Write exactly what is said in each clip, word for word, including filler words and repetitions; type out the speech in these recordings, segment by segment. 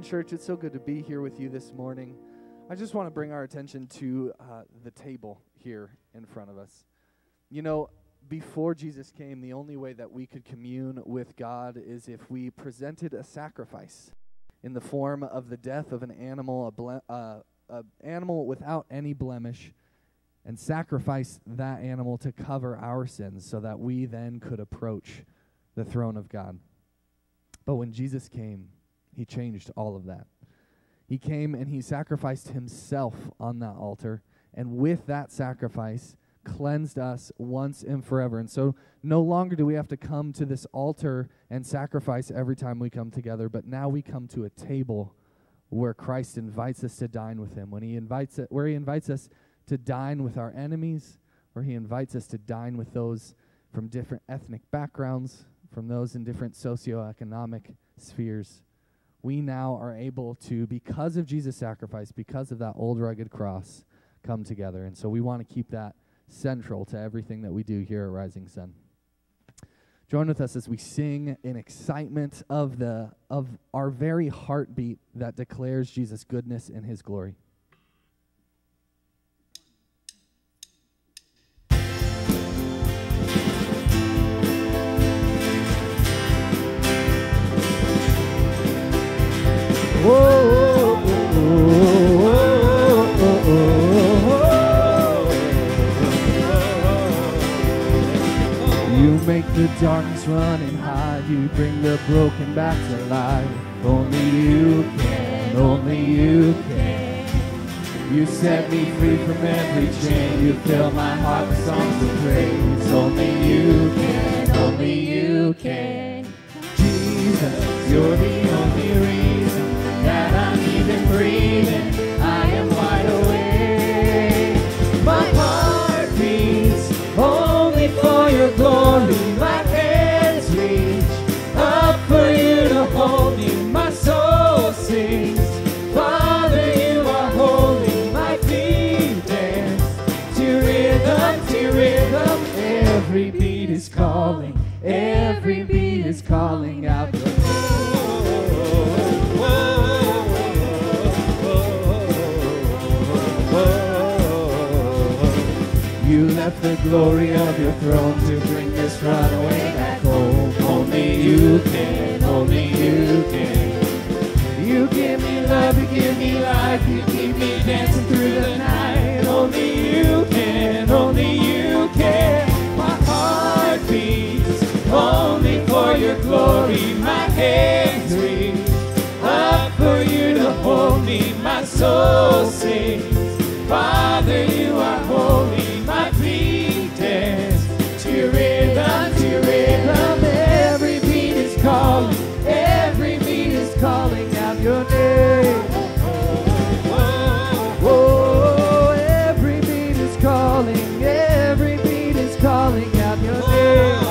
church. It's so good to be here with you this morning. I just want to bring our attention to uh, the table here in front of us. You know, before Jesus came, the only way that we could commune with God is if we presented a sacrifice in the form of the death of an animal, a ble- uh, a animal without any blemish, and sacrifice that animal to cover our sins so that we then could approach the throne of God. But when Jesus came, he changed all of that. He came and he sacrificed himself on that altar, and with that sacrifice, cleansed us once and forever. And so no longer do we have to come to this altar and sacrifice every time we come together, but now we come to a table where Christ invites us to dine with him. When he invites it, where he invites us to dine with our enemies, where he invites us to dine with those from different ethnic backgrounds, from those in different socioeconomic spheres. We now are able to, because of Jesus' sacrifice, because of that old rugged cross, come together. And so we want to keep that central to everything that we do here at Rising Sun. Join with us as we sing in excitement of the of our very heartbeat that declares Jesus' goodness and his glory. Whoa, whoa, whoa, whoa, whoa. You make the darkness run and hide. You bring the broken back to life. Only you can, only you can. You set me free from every chain. You fill my heart with songs of praise. Only you can, only you can. Jesus, you're the only reason that I'm even breathing. I am wide awake. My heart beats only for your glory. My hands reach up for you to hold me. My soul sings, Father, you are holy. My feet dance to rhythm, to rhythm. Every beat is calling, every beat is calling out your name. You left the glory of your throne to bring this runaway back home. Only you can, only you can. You give me love, you give me life, you keep me dancing through the night. Only you can, only you can. My heart beats only for your glory. My hands reach up for you to hold me. My soul sings, Father, you are holy. My feet dance to rhythm, to rhythm. Every beat is calling, every beat is calling out your name. Oh, every beat is calling, every beat is calling out your name.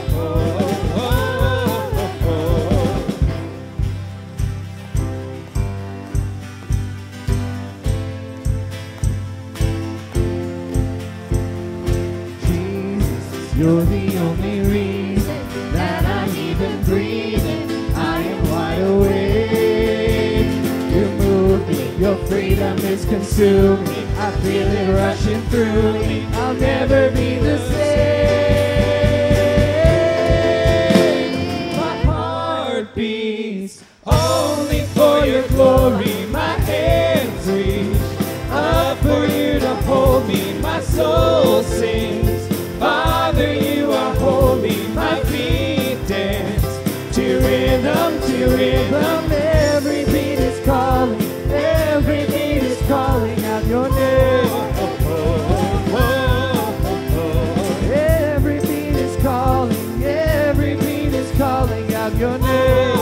You're the only reason that I'm even breathing. I am wide awake. You move me, your freedom is consuming. I feel it rushing through me. I'll never be the same. My heart beats only for your glory. My hands reach up for you to hold me. My soul sings, Father, you are holy. My feet dance to rhythm, to rhythm. Every beat is calling, every beat is calling out your name. Every beat is calling, every beat is calling out your name.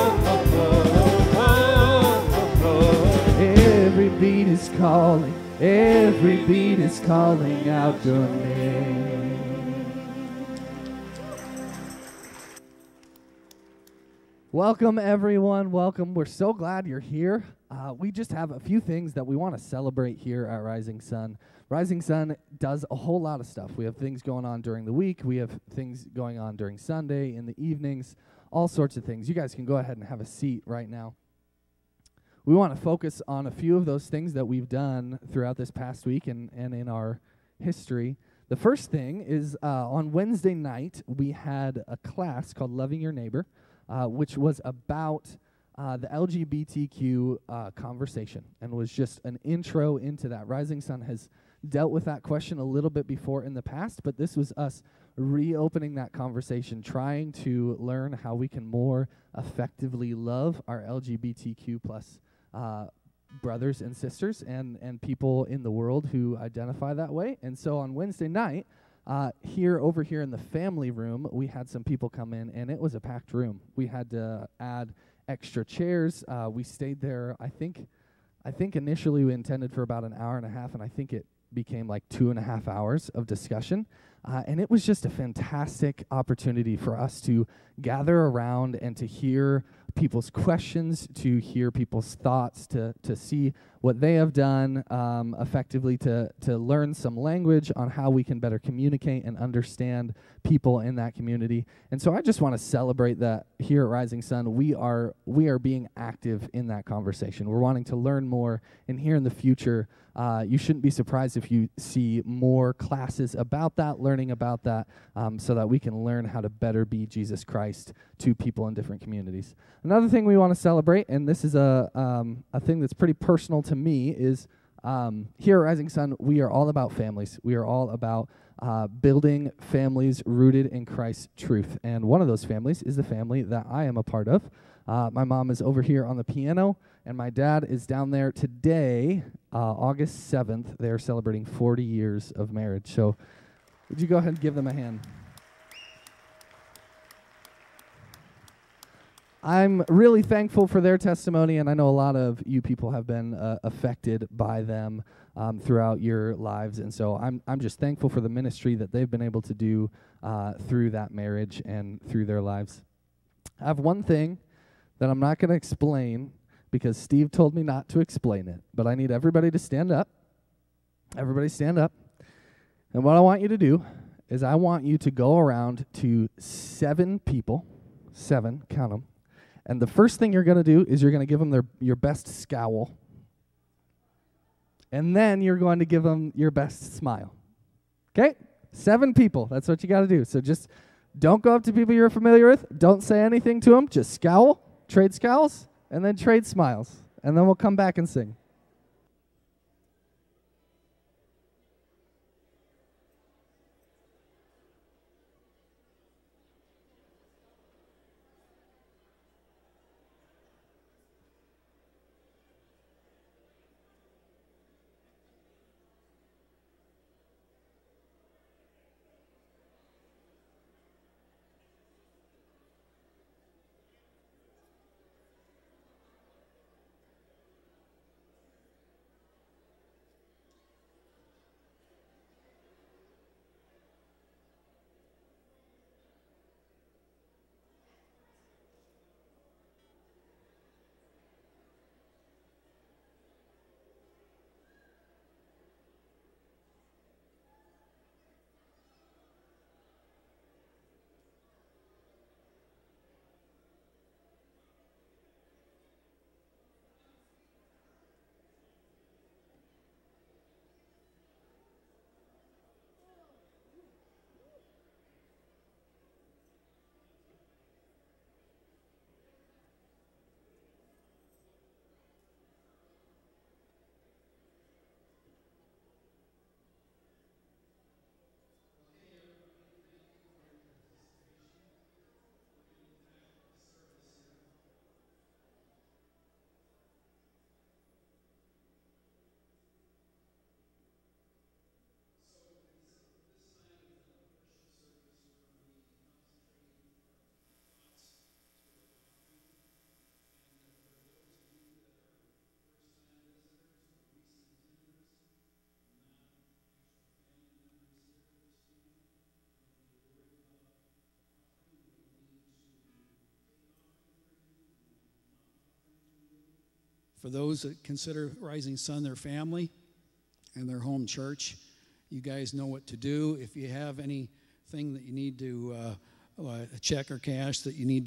Every beat is calling, every beat is calling out your name. Welcome, everyone. Welcome. We're so glad you're here. Uh, we just have a few things that we want to celebrate here at Rising Sun. Rising Sun does a whole lot of stuff. We have things going on during the week. We have things going on during Sunday, in the evenings, all sorts of things. You guys can go ahead and have a seat right now. we want to focus on a few of those things that we've done throughout this past week and, and in our history. The first thing is uh, on Wednesday night, we had a class called Loving Your Neighbor, uh, which was about uh, the L G B T Q uh, conversation and was just an intro into that. Rising Sun has dealt with that question a little bit before in the past, but this was us reopening that conversation, trying to learn how we can more effectively love our L G B T Q plus uh, brothers and sisters and, and people in the world who identify that way. And so on Wednesday night, uh, here over here in the family room, we had some people come in, and it was a packed room. We had to add extra chairs. Uh, we stayed there, I think, I think initially we intended for about an hour and a half, and I think it became like two and a half hours of discussion. Uh, and it was just a fantastic opportunity for us to gather around and to hear people's questions, to hear people's thoughts, to to see what they have done um, effectively, to to learn some language on how we can better communicate and understand people in that community. And so I just want to celebrate that here at Rising Sun, we are we are being active in that conversation. We're wanting to learn more, and here in the future, uh, you shouldn't be surprised if you see more classes about that, learning about that, um, so that we can learn how to better be Jesus Christ to people in different communities. Another thing we want to celebrate, and this is a um, a thing that's pretty personal to me, is um, here at Rising Sun, we are all about families. We are all about uh, building families rooted in Christ's truth. And one of those families is the family that I am a part of. Uh, my mom is over here on the piano, and my dad is down there today, uh, August seventh. They are celebrating forty years of marriage. So would you go ahead and give them a hand? I'm really thankful for their testimony, and I know a lot of you people have been uh, affected by them um, throughout your lives, and so I'm I'm just thankful for the ministry that they've been able to do uh, through that marriage and through their lives. I have one thing that I'm not going to explain because Steve told me not to explain it, but I need everybody to stand up. Everybody stand up. And what I want you to do is I want you to go around to seven people, seven, count them, and the first thing you're going to do is you're going to give them their your best scowl. And then you're going to give them your best smile. Okay? Seven people. That's what you got to do. So just don't go up to people you're familiar with. Don't say anything to them. Just scowl, trade scowls, and then trade smiles. And then we'll come back and sing. For those that consider Rising Sun their family and their home church, you guys know what to do. If you have anything that you need to, uh, a check or cash that you need to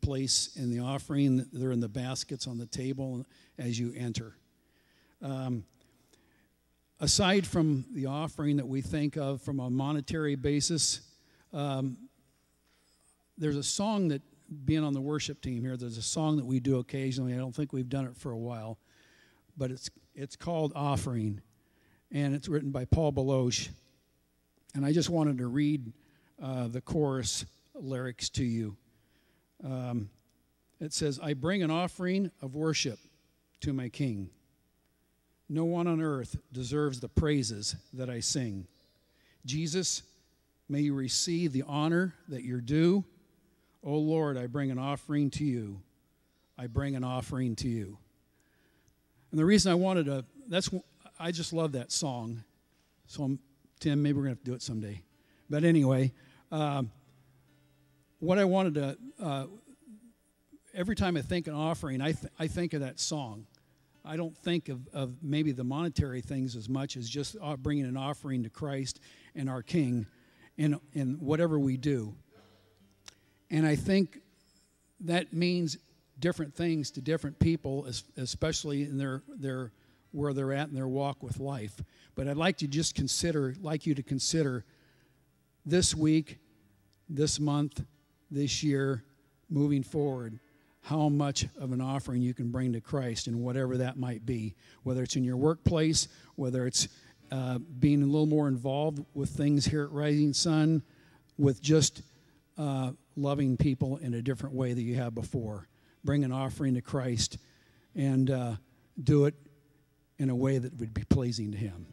place in the offering. They're in the baskets on the table as you enter. Um, aside from the offering that we think of from a monetary basis, um, there's a song that, being on the worship team here, there's a song that we do occasionally. I don't think we've done it for a while, but it's it's called Offering, and it's written by Paul Beloche. And I just wanted to read uh, the chorus lyrics to you. Um, it says, I bring an offering of worship to my King. No one on earth deserves the praises that I sing. Jesus, may you receive the honor that you're due. O Lord, I bring an offering to you. I bring an offering to you. And the reason I wanted to, that's, I just love that song. So, I'm, Tim, maybe we're going to have to do it someday. But anyway, um, what I wanted to, uh, every time I think an offering, I, th- I think of that song. I don't think of, of maybe the monetary things as much as just uh, bringing an offering to Christ and our King in, in whatever we do. And I think that means different things to different people, especially in their, their where they're at in their walk with life. But I'd like to just consider, like you to consider this week, this month, this year, moving forward, how much of an offering you can bring to Christ and whatever that might be, whether it's in your workplace, whether it's uh, being a little more involved with things here at Rising Sun, with just uh, loving people in a different way than you have before. Bring an offering to Christ and uh, do it in a way that would be pleasing to Him.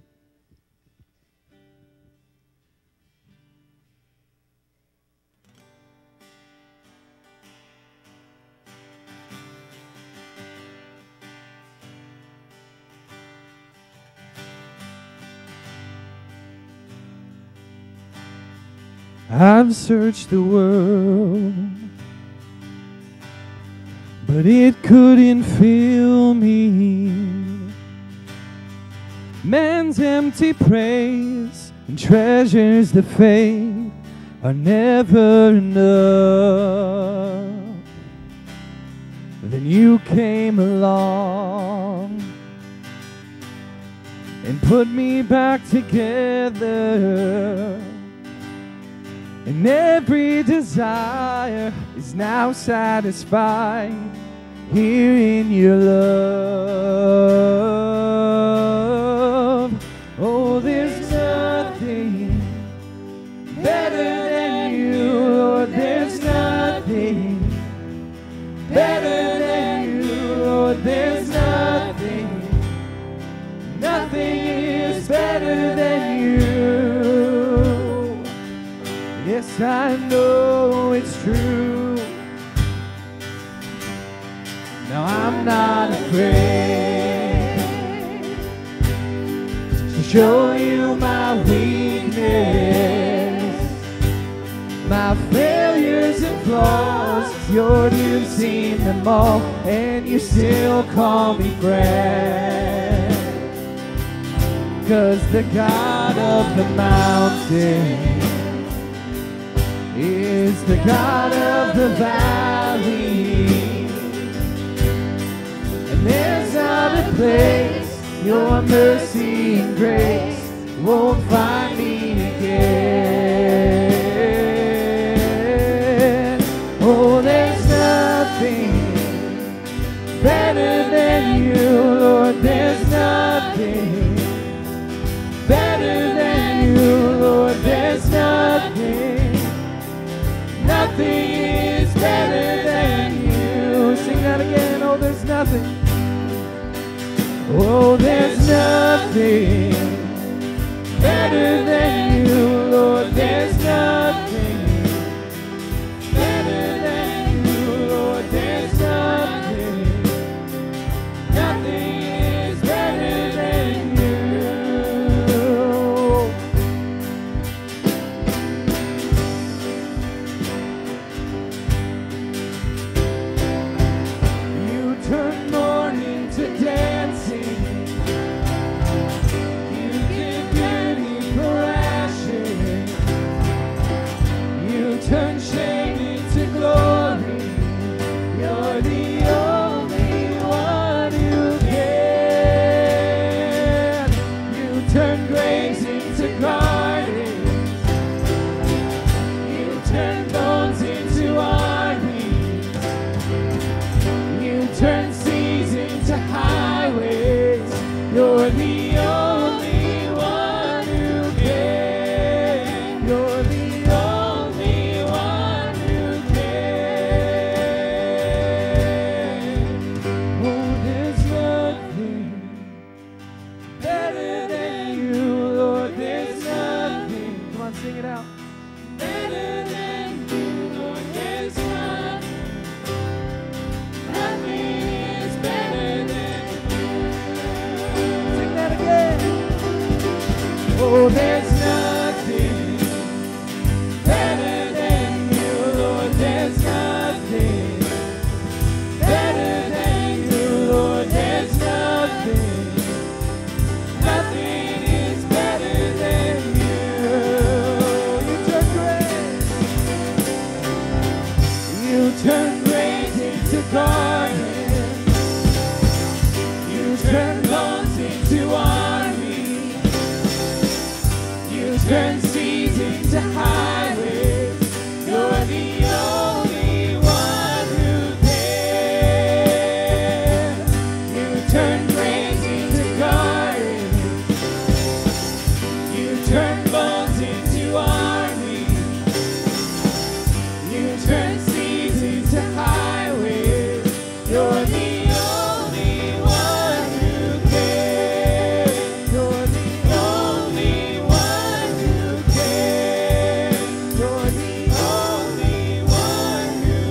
I've searched the world, but it couldn't fill me. Man's empty praise and treasures that fade are never enough. Then you came along and put me back together. And every desire is now satisfied here in your love. Oh, there's nothing better than you, Lord. There's nothing better than you, Lord. There's nothing, nothing is better than you. Yes, I know it's true. Now I'm not afraid to show you my weakness, my failures and flaws. Lord, you've seen them all, and you still call me friend. 'Cause the God of the mountain is the God of the valley, and there's not a place your mercy and grace won't find me again. Oh, there's nothing better than you, Lord. There's nothing better than you, Lord. There's nothing. Nothing is better than you. Sing that again. Oh, there's nothing. Oh, there's nothing better than you, Lord. There's nothing better than you, Lord. There's nothing. Nothing is better than you. Turn mourning to dancing. You give beauty for You're the only one who can. You're the only one who can. Oh, there's nothing better than you, Lord. There's nothing. Come on, sing it out. Better than you, Lord. There's nothing. Nothing is better than you. Sing that again. Oh, there's nothing better than you, Lord. There's nothing better than you, Lord. There's nothing. Nothing is better than you. You turn great. You turn grace into gardens. You turn bones into armies. You turn seas into highways. You're the only one who can. You turn grace into gardens. You turn bones into armies. You turn seas into highways. You're the only one who can. You're the only one who can. You're the only one who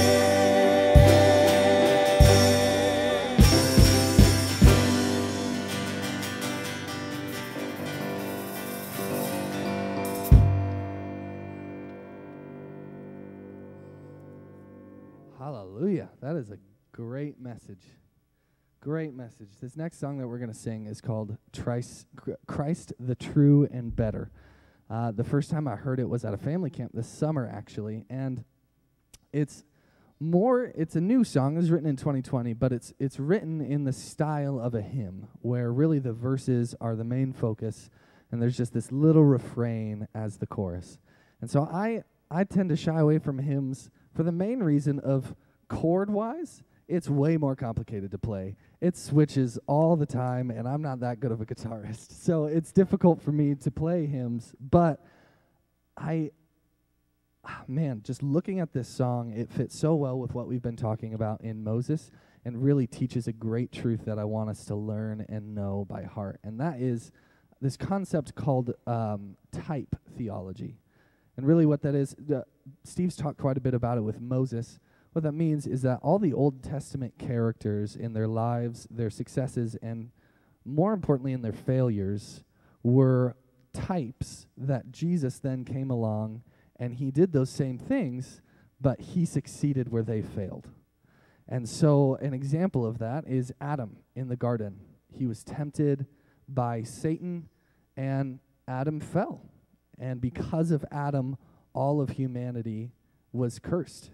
Hallelujah. That is a great message. Great message. This next song that we're going to sing is called Christ, Christ the True and Better. Uh, the first time I heard it was at a family camp this summer, actually, and it's more, it's a new song. It was written in twenty twenty, but it's it's written in the style of a hymn, where really the verses are the main focus, and there's just this little refrain as the chorus. And so I, I tend to shy away from hymns for the main reason of chord-wise, it's way more complicated to play. It switches all the time, and I'm not that good of a guitarist. So it's difficult for me to play hymns, but I, ah, man, just looking at this song, it fits so well with what we've been talking about in Moses and really teaches a great truth that I want us to learn and know by heart. And that is this concept called um, type theology. And really what that is, uh, Steve's talked quite a bit about it with Moses. What that means is that all the Old Testament characters in their lives, their successes, and more importantly in their failures, were types that Jesus then came along and he did those same things, but he succeeded where they failed. And so an example of that is Adam in the garden. He was tempted by Satan, and Adam fell. And because of Adam, all of humanity was cursed.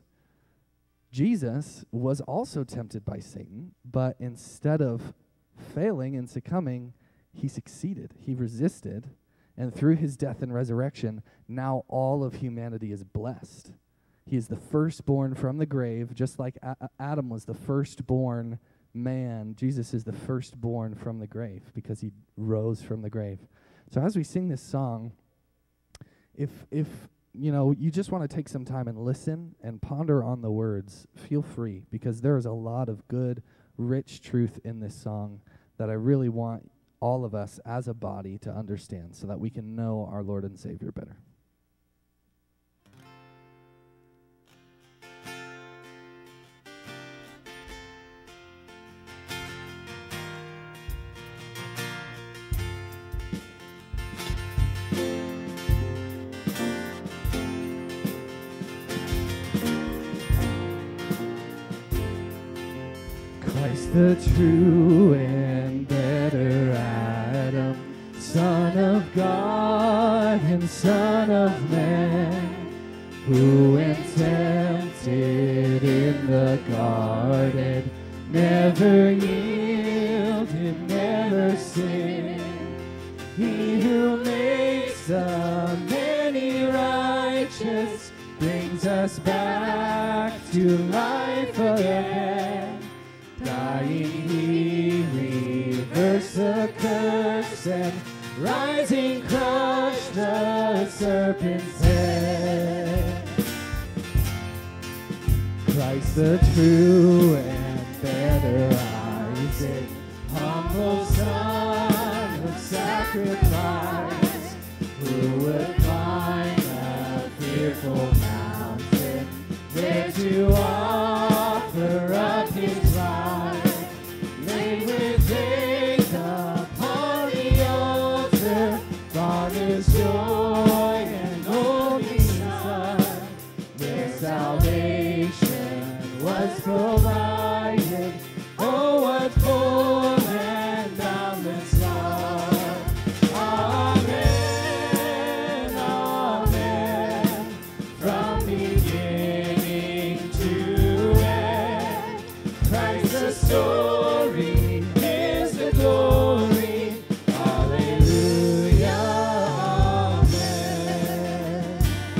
Jesus was also tempted by Satan, but instead of failing and succumbing, he succeeded. He resisted, and through his death and resurrection, now all of humanity is blessed. He is the firstborn from the grave, just like A- Adam was the firstborn man. Jesus is the firstborn from the grave because he rose from the grave. So as we sing this song, if if you know, you just want to take some time and listen and ponder on the words, feel free, because there is a lot of good, rich truth in this song that I really want all of us as a body to understand so that we can know our Lord and Savior better. Christ the true and better Adam, Son of God and Son of Man, who when tempted in the garden never yielded, never sinned. He who makes the many righteous brings us back to life again. Dying, he reversed burst the curse and rising crush the serpent's head. Christ the true and better Isaac, humble son of sacrifice, who would climb a fearful mountain, there to offer up his life, laid with faith upon the altar, Father's joy and only Son, their salvation was provided. Oh, what full and boundless love. Amen, amen. From beginning to end, Christ the story is the glory. Hallelujah, amen.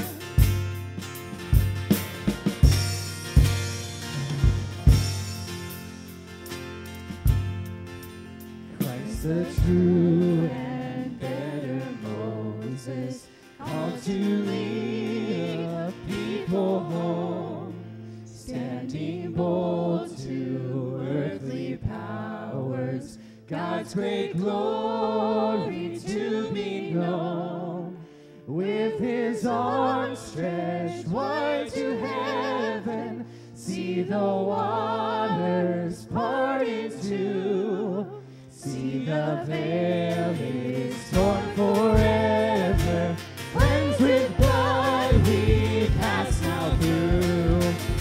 Christ the true and better Moses, called to lead a people home, standing bold to earthly powers, God's great glory to be known. With his arms stretched wide to heaven, see the waters part into. See the veil is torn forever, cleansed with blood we pass now through.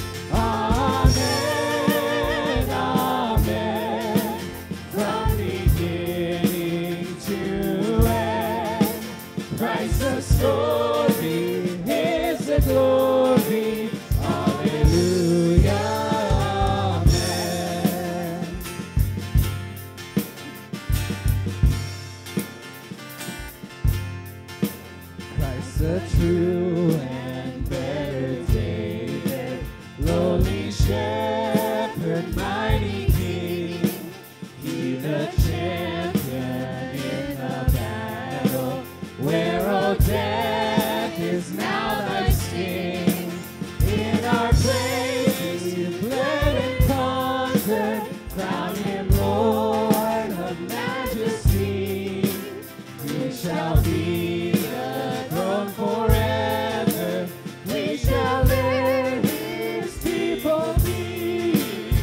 Amen, amen. From beginning to end, Christ the story is the glory. Hallelujah, amen. Christ the true and better David, lowly shepherd, mighty king, he the champion in the battle, where all death is now thy sting. In our place you bled and conquered, crown him Lord of majesty. He shall be the throne forever, we shall let his people be.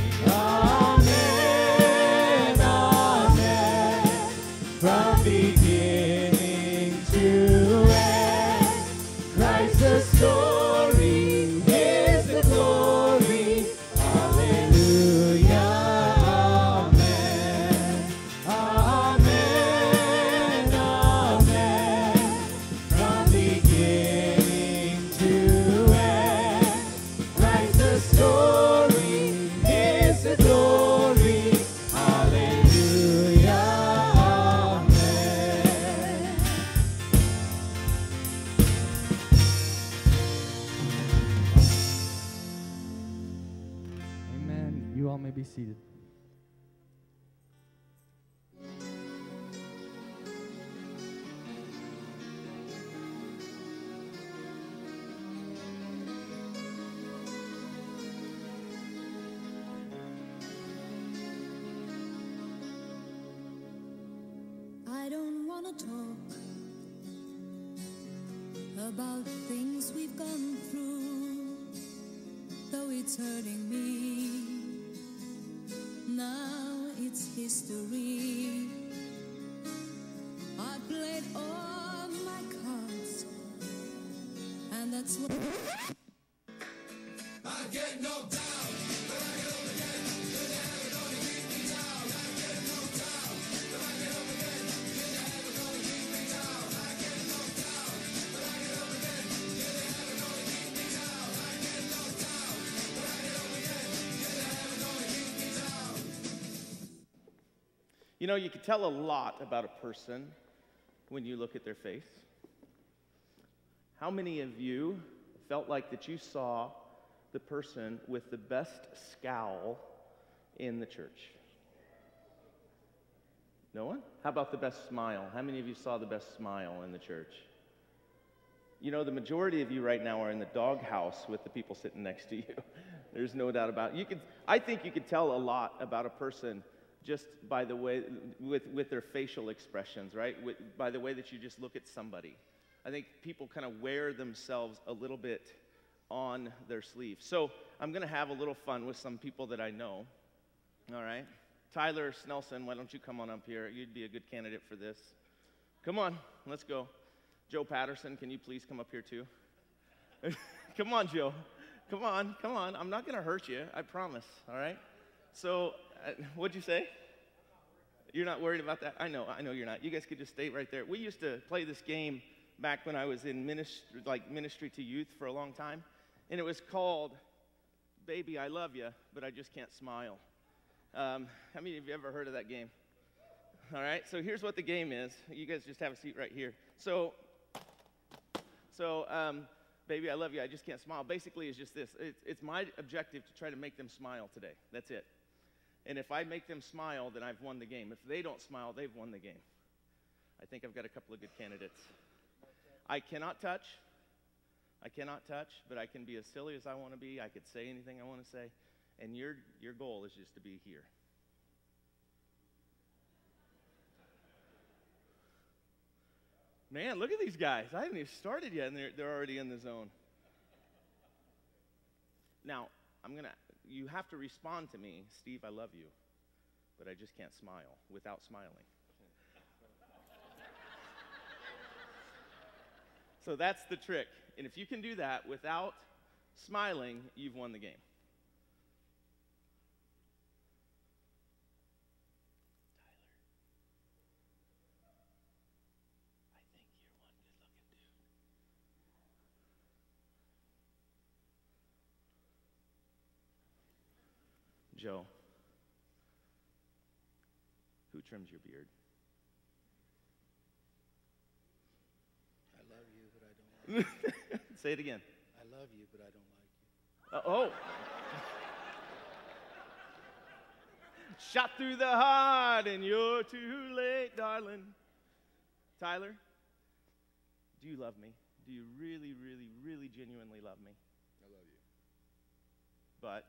Amen, amen. From beginning to end, Christ the story is the glory. Hallelujah, amen. Amen, amen. From beginning to end, Christ the story is the glory. Hallelujah, amen. Amen. You all may be seated. I don't want to talk about things we've gone through, though it's hurting me. Now it's history. I played all my cards, and that's what. You know, you can tell a lot about a person when you look at their face. How many of you felt like that you saw the person with the best scowl in the church? No one? How about the best smile? How many of you saw the best smile in the church? You know, the majority of you right now are in the doghouse with the people sitting next to you. There's no doubt about it. You could, I think you could tell a lot about a person just by the way, with, with their facial expressions, right? With, by the way that you just look at somebody. I think people kind of wear themselves a little bit on their sleeve. So I'm going to have a little fun with some people that I know, all right? Tyler Snelson, why don't you come on up here? You'd be a good candidate for this. Come on, let's go. Joe Patterson, can you please come up here too? Come on, Joe. Come on, come on. I'm not going to hurt you, I promise, all right? So, uh, what'd you say? You're not worried about that? I know, I know you're not. You guys could just stay right there. We used to play this game back when I was in ministry, like ministry to youth for a long time, and it was called Baby, I Love You, but I Just Can't Smile. Um, how many of you ever heard of that game? All right, so here's what the game is. You guys just have a seat right here. So, so um, Baby, I Love You, I Just Can't Smile. Basically, it's just this. It's, it's my objective to try to make them smile today. That's it. And if I make them smile, then I've won the game. If they don't smile, they've won the game. I think I've got a couple of good candidates. I cannot touch. I cannot touch, but I can be as silly as I want to be. I could say anything I want to say. And your, your goal is just to be here. Man, look at these guys. I haven't even started yet, and they're, they're already in the zone. Now, I'm going to, you have to respond to me, Steve, I love you, but I just can't smile without smiling. So that's the trick. And if you can do that without smiling, you've won the game. Joe, who trims your beard? I love you, but I don't like you. Say it again. I love you, but I don't like you. Uh, oh. Shot through the heart and you're too late, darling. Tyler, do you love me? Do you really, really, really genuinely love me? I love you. But...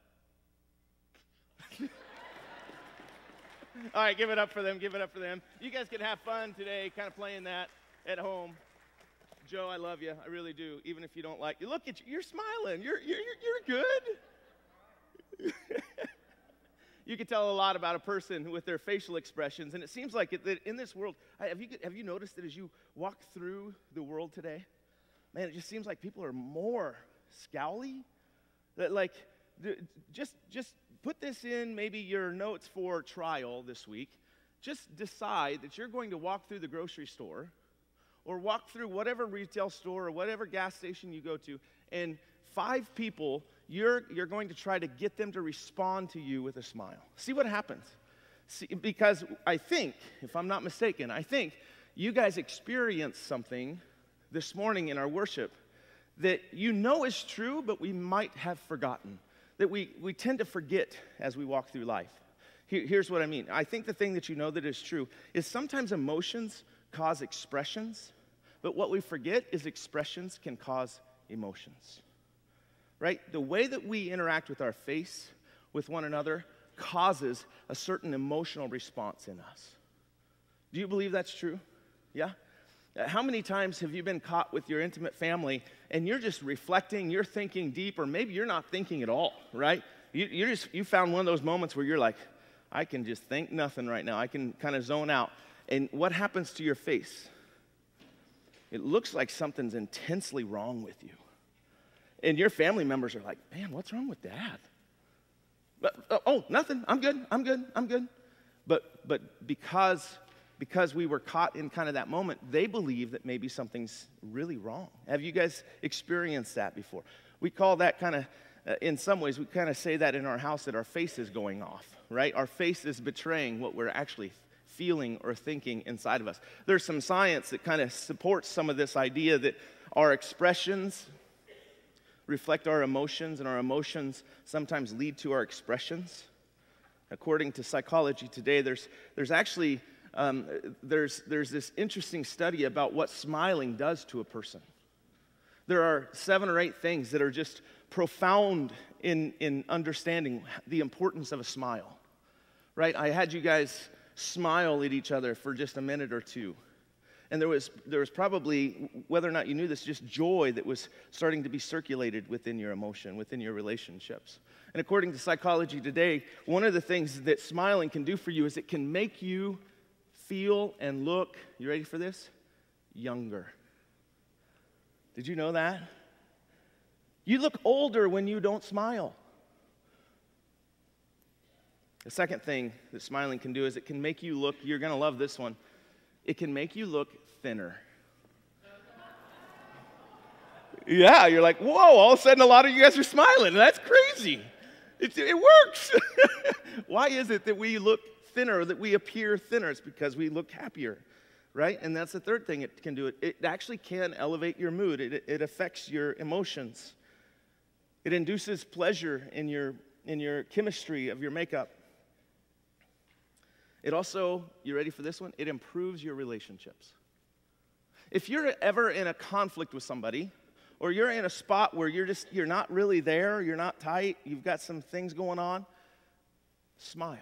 All right, give it up for them, give it up for them. You guys can have fun today, kind of playing that at home. Joe, I love you, I really do, even if you don't like, look at you, you're smiling, you're, you're, you're good. You can tell a lot about a person with their facial expressions, and it seems like it, that in this world, have you, have you noticed that as you walk through the world today, man, it just seems like people are more scowly, that like, just, just put this in maybe your notes for trial this week. Just decide that you're going to walk through the grocery store or walk through whatever retail store or whatever gas station you go to, and five people, you're, you're going to try to get them to respond to you with a smile. See what happens. See, because I think, if I'm not mistaken, I think you guys experienced something this morning in our worship that you know is true, but we might have forgotten. That we, we tend to forget as we walk through life. Here, here's what I mean. I think the thing that you know that is true is sometimes emotions cause expressions, but what we forget is expressions can cause emotions. Right? The way that we interact with our face, with one another, causes a certain emotional response in us. Do you believe that's true? Yeah? How many times have you been caught with your intimate family and you're just reflecting, you're thinking deep, or maybe you're not thinking at all, right? You, you're just, you found one of those moments where you're like, I can just think nothing right now. I can kind of zone out. And what happens to your face? It looks like something's intensely wrong with you. And your family members are like, man, what's wrong with Dad? But, oh, nothing. I'm good. I'm good. I'm good. But, but because... Because we were caught in kind of that moment, they believe that maybe something's really wrong. Have you guys experienced that before? We call that kind of, uh, in some ways, we kind of say that in our house that our face is going off, right? Our face is betraying what we're actually feeling or thinking inside of us. There's some science that kind of supports some of this idea that our expressions reflect our emotions, and our emotions sometimes lead to our expressions. According to Psychology Today, there's, there's actually um, there's, there's this interesting study about what smiling does to a person. There are seven or eight things that are just profound in, in understanding the importance of a smile, right? I had you guys smile at each other for just a minute or two. And there was, there was probably, whether or not you knew this, just joy that was starting to be circulated within your emotion, within your relationships. And according to Psychology Today, one of the things that smiling can do for you is it can make you feel and look, you ready for this? Younger. Did you know that? You look older when you don't smile. The second thing that smiling can do is it can make you look, you're going to love this one, it can make you look thinner. Yeah, you're like, whoa, all of a sudden a lot of you guys are smiling. That's crazy. It, it works. Why is it that we look thinner, that we appear thinner? It's because we look happier, right? And that's the third thing it can do. It, it actually can elevate your mood. It, it affects your emotions. It induces pleasure in your, in your chemistry of your makeup. It also, you ready for this one? It improves your relationships. If you're ever in a conflict with somebody, or you're in a spot where you're just, you're not really there, you're not tight, you've got some things going on, smile.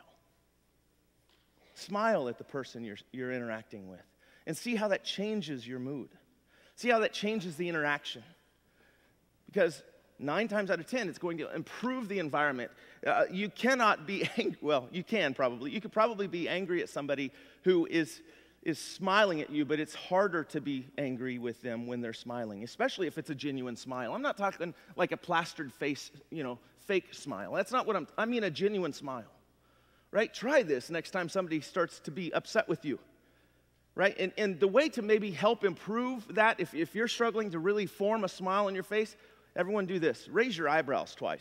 Smile at the person you're, you're interacting with and see how that changes your mood. See how that changes the interaction. Because nine times out of ten, it's going to improve the environment. Uh, you cannot be angry, well, you can probably. You could probably be angry at somebody who is, is smiling at you, but it's harder to be angry with them when they're smiling, especially if it's a genuine smile. I'm not talking like a plastered face, you know, fake smile. That's not what I'm, I mean a genuine smile, right? Try this next time somebody starts to be upset with you, right? And, and the way to maybe help improve that, if, if you're struggling to really form a smile on your face, everyone do this. Raise your eyebrows twice.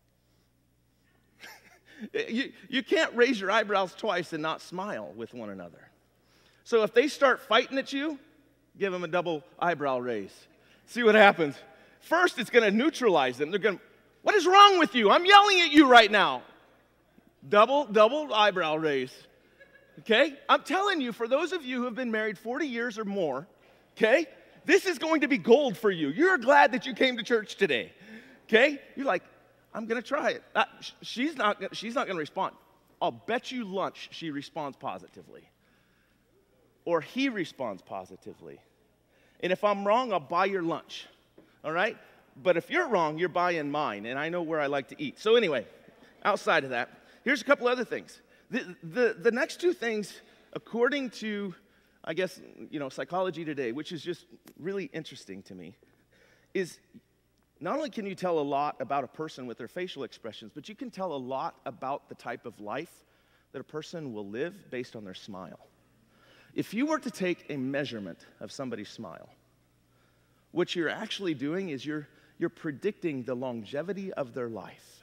you, you can't raise your eyebrows twice and not smile with one another. So if they start fighting at you, give them a double eyebrow raise. See what happens. First, it's going to neutralize them. They're going to, what is wrong with you? I'm yelling at you right now. Double, double eyebrow raise. Okay? I'm telling you, for those of you who have been married forty years or more, okay, this is going to be gold for you. You're glad that you came to church today, okay? You're like, I'm going to try it. Uh, sh- she's not, she's not going to respond. I'll bet you lunch she responds positively. Or he responds positively. And if I'm wrong, I'll buy your lunch, all right? But if you're wrong, you're buying mine, and I know where I like to eat. So anyway, outside of that, here's a couple other things. The, the, the next two things, according to, I guess, you know, Psychology Today, which is just really interesting to me, is not only can you tell a lot about a person with their facial expressions, but you can tell a lot about the type of life that a person will live based on their smile. If you were to take a measurement of somebody's smile, what you're actually doing is you're, you're predicting the longevity of their life.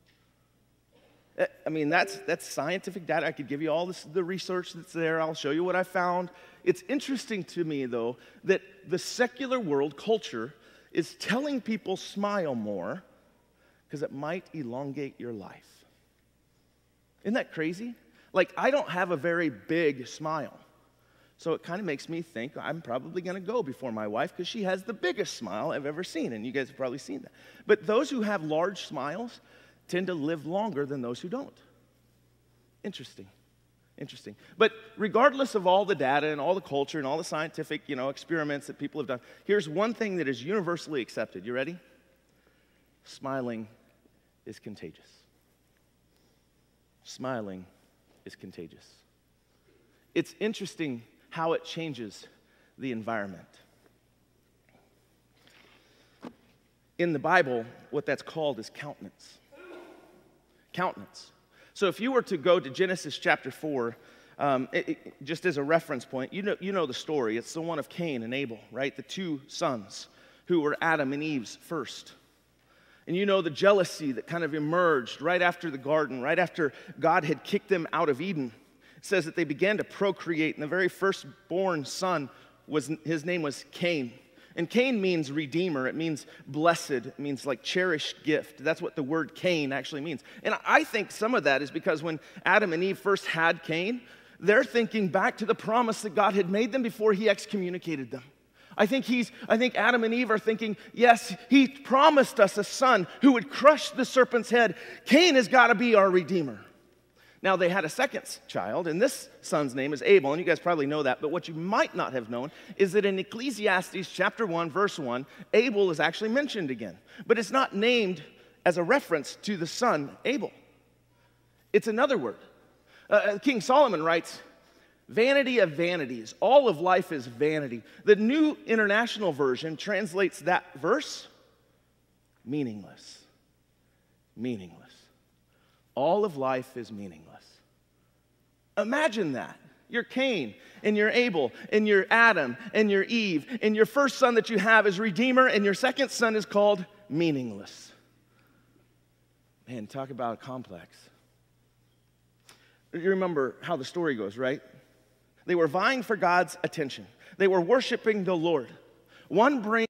I mean, that's, that's scientific data. I could give you all this, the research that's there. I'll show you what I found. It's interesting to me, though, that the secular world culture is telling people smile more because it might elongate your life. Isn't that crazy? Like, I don't have a very big smile. So it kind of makes me think I'm probably going to go before my wife because she has the biggest smile I've ever seen, and you guys have probably seen that. But those who have large smiles tend to live longer than those who don't. Interesting. Interesting. But regardless of all the data and all the culture and all the scientific, you know, experiments that people have done, here's one thing that is universally accepted. You ready? Smiling is contagious. Smiling is contagious. It's interesting how it changes the environment. In the Bible, what that's called is countenance. Countenance. So if you were to go to Genesis chapter four, um, it, it, just as a reference point, you know, you know the story. It's the one of Cain and Abel, right? The two sons who were Adam and Eve's first. And you know the jealousy that kind of emerged right after the garden, right after God had kicked them out of Eden. It says that they began to procreate, and the very firstborn son, was his name was Cain. And Cain means redeemer. It means blessed. It means like cherished gift. That's what the word Cain actually means. And I think some of that is because when Adam and Eve first had Cain, They're thinking back to the promise that God had made them before he excommunicated them. I think he's, I think Adam and Eve are thinking, yes, he promised us a son who would crush the serpent's head. Cain has got to be our redeemer. Now, they had a second child, and this son's name is Abel, and you guys probably know that, but what you might not have known is that in Ecclesiastes chapter one, verse one, Abel is actually mentioned again. But it's not named as a reference to the son, Abel. It's another word. Uh, King Solomon writes, vanity of vanities, all of life is vanity. The New International Version translates that verse, meaningless. Meaningless. All of life is meaningless. Imagine that. You're Cain, and you're Abel, and you're Adam, and you're Eve, and your first son that you have is Redeemer, and your second son is called meaningless. Man, talk about complex. You remember how the story goes, right? They were vying for God's attention. They were worshiping the Lord. One brings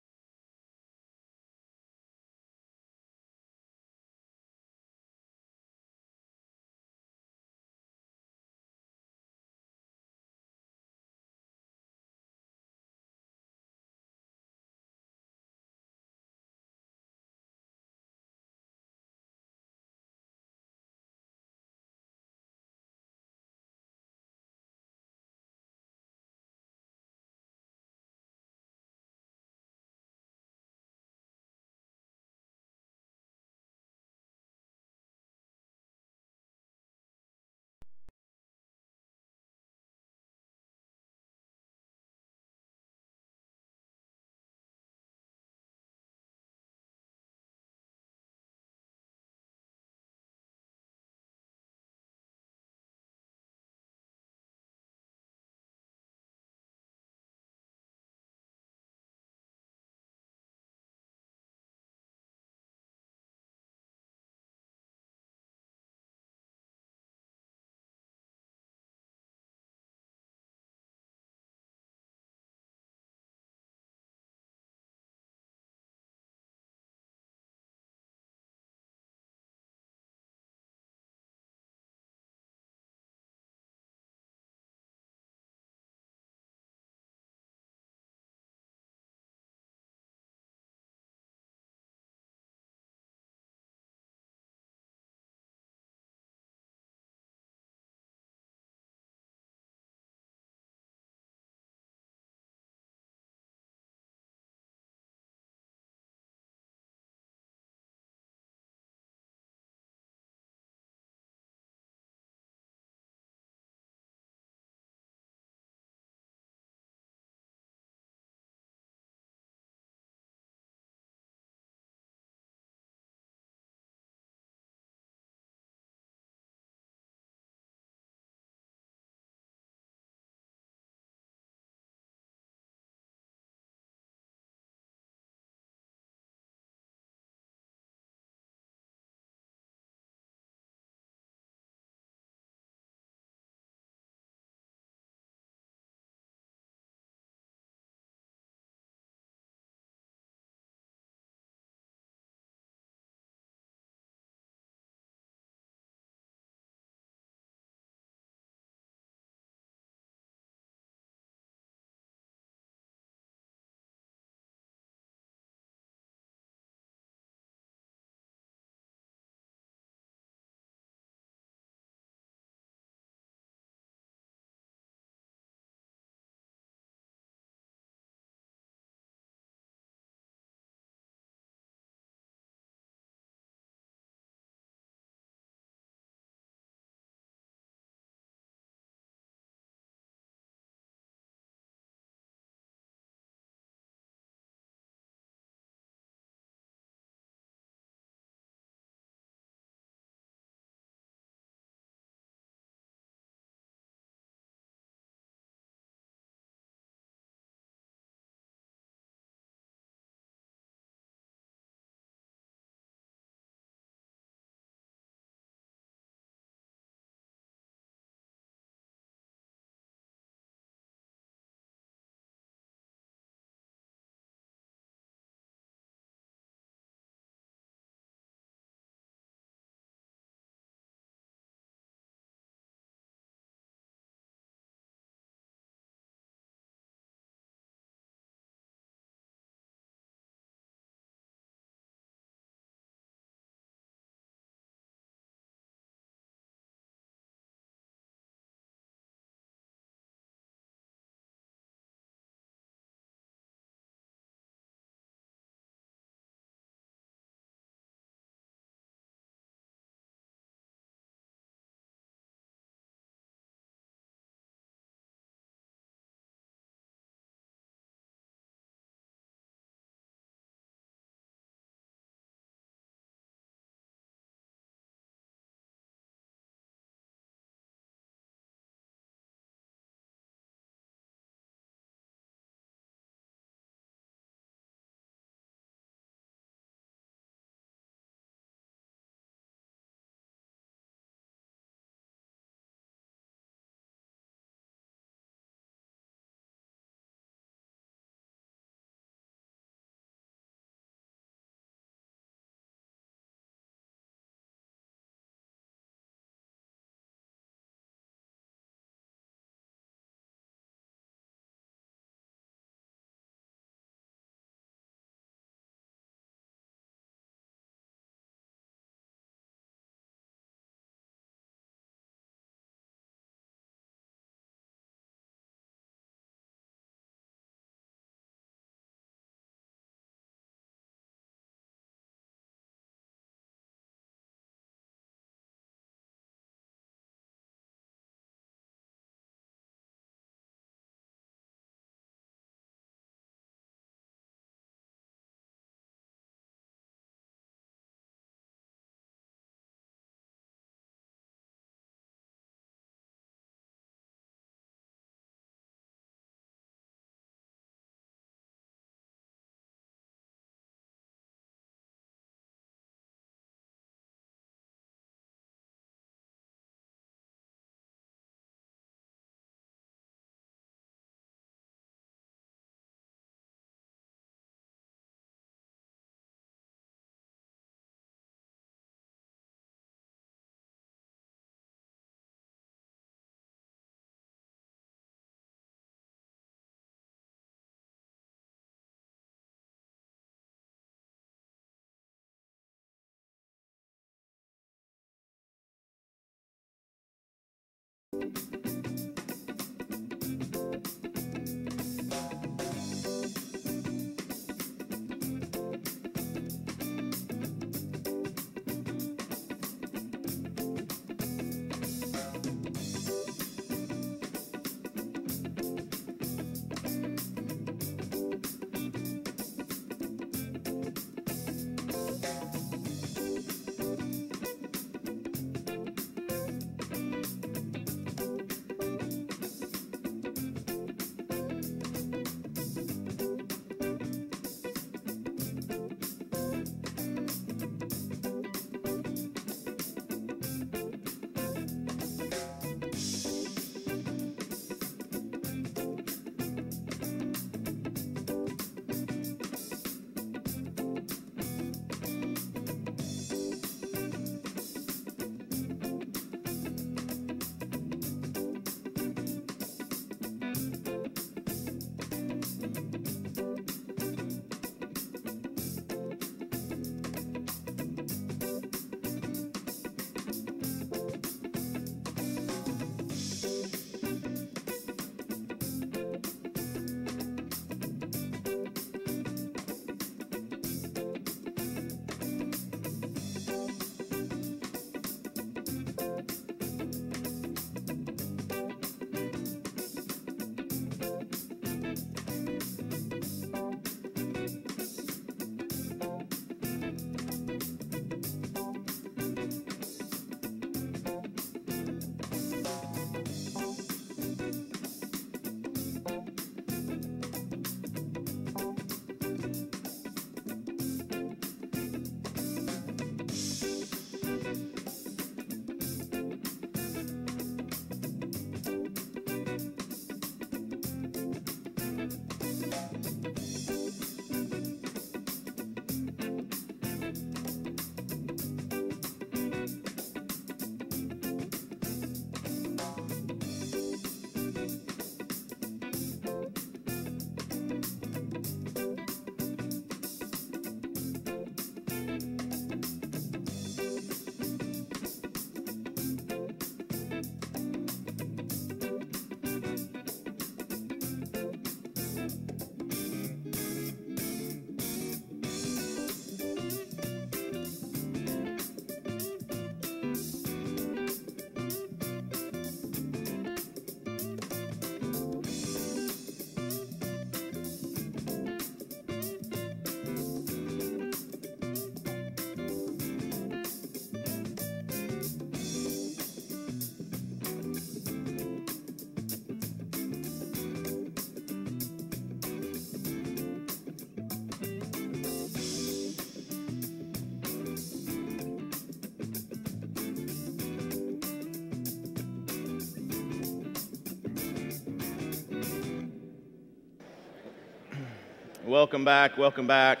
Welcome back, welcome back.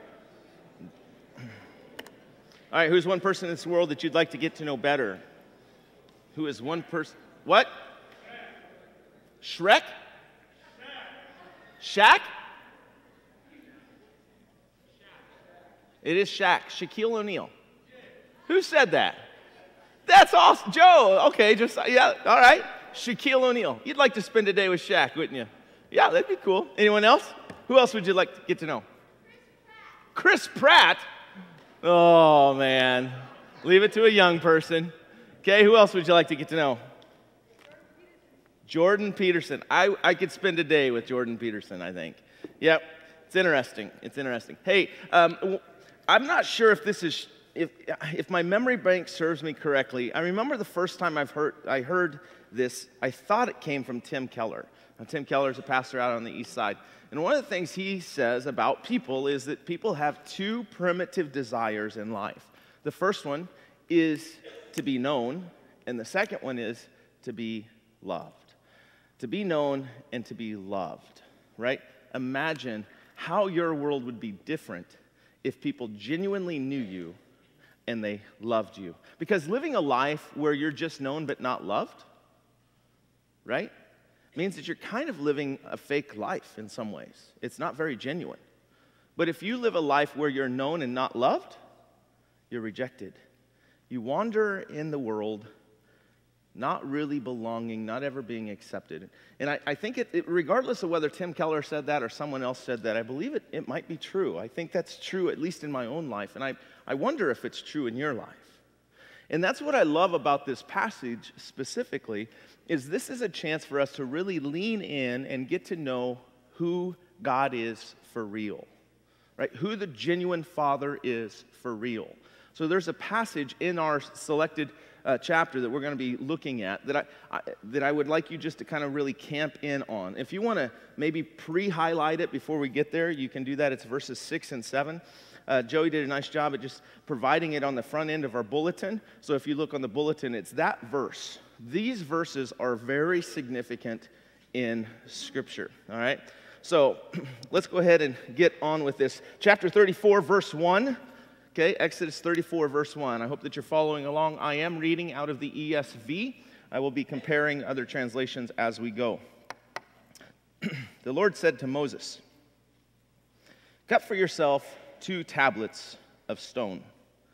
All right, who's one person in this world that you'd like to get to know better? Who is one person? What? Shrek? Shaq? It is Shaq, Shaquille O'Neal. Who said that? That's awesome. Joe, okay, just, yeah, all right. Shaquille O'Neal. You'd like to spend a day with Shaq, wouldn't you? Yeah, that'd be cool. Anyone else? Who else would you like to get to know? Chris Pratt? Oh, man. Leave it to a young person. Okay, who else would you like to get to know? Jordan Peterson. I, I could spend a day with Jordan Peterson, I think. Yep, it's interesting. It's interesting. Hey, um, I'm not sure if this is, if, if my memory bank serves me correctly. I remember the first time I've heard, I heard this, I thought it came from Tim Keller. Now, Tim Keller is a pastor out on the east side. And one of the things he says about people is that people have two primitive desires in life. The first one is to be known, and the second one is to be loved. To be known and to be loved, right? Imagine how your world would be different if people genuinely knew you and they loved you. Because living a life where you're just known but not loved, right, means that you're kind of living a fake life in some ways. It's not very genuine. But if you live a life where you're known and not loved, you're rejected. You wander in the world not really belonging, not ever being accepted. And I, I think, it, it, regardless of whether Tim Keller said that or someone else said that, I believe it, it might be true. I think that's true, at least in my own life. And I, I wonder if it's true in your life. And that's what I love about this passage specifically, is this is a chance for us to really lean in and get to know who God is for real, right? Who the genuine Father is for real. So there's a passage in our selected uh, chapter that we're going to be looking at that I, I that I would like you just to kind of really camp in on. If you want to maybe pre-highlight it before we get there, you can do that. It's verses six and seven. Uh, Joey did a nice job at just providing it on the front end of our bulletin. So if you look on the bulletin, it's that verse. These verses are very significant in Scripture, all right? So let's go ahead and get on with this. Chapter thirty-four, verse one. Okay, Exodus thirty-four, verse one. I hope that you're following along. I am reading out of the E S V. I will be comparing other translations as we go. The Lord said to Moses, "Cut for yourself two tablets of stone,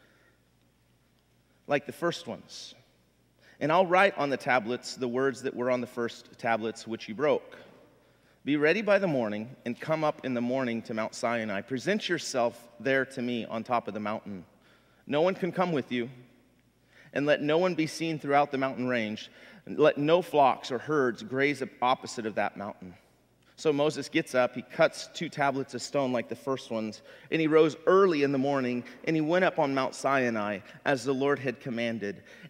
like the first ones, and I'll write on the tablets the words that were on the first tablets which you broke. Be ready by the morning and come up in the morning to Mount Sinai. Present yourself there to me on top of the mountain. No one can come with you, and let no one be seen throughout the mountain range. And let no flocks or herds graze opposite of that mountain." So Moses gets up, he cuts two tablets of stone like the first ones, and he rose early in the morning, and he went up on Mount Sinai as the Lord had commanded.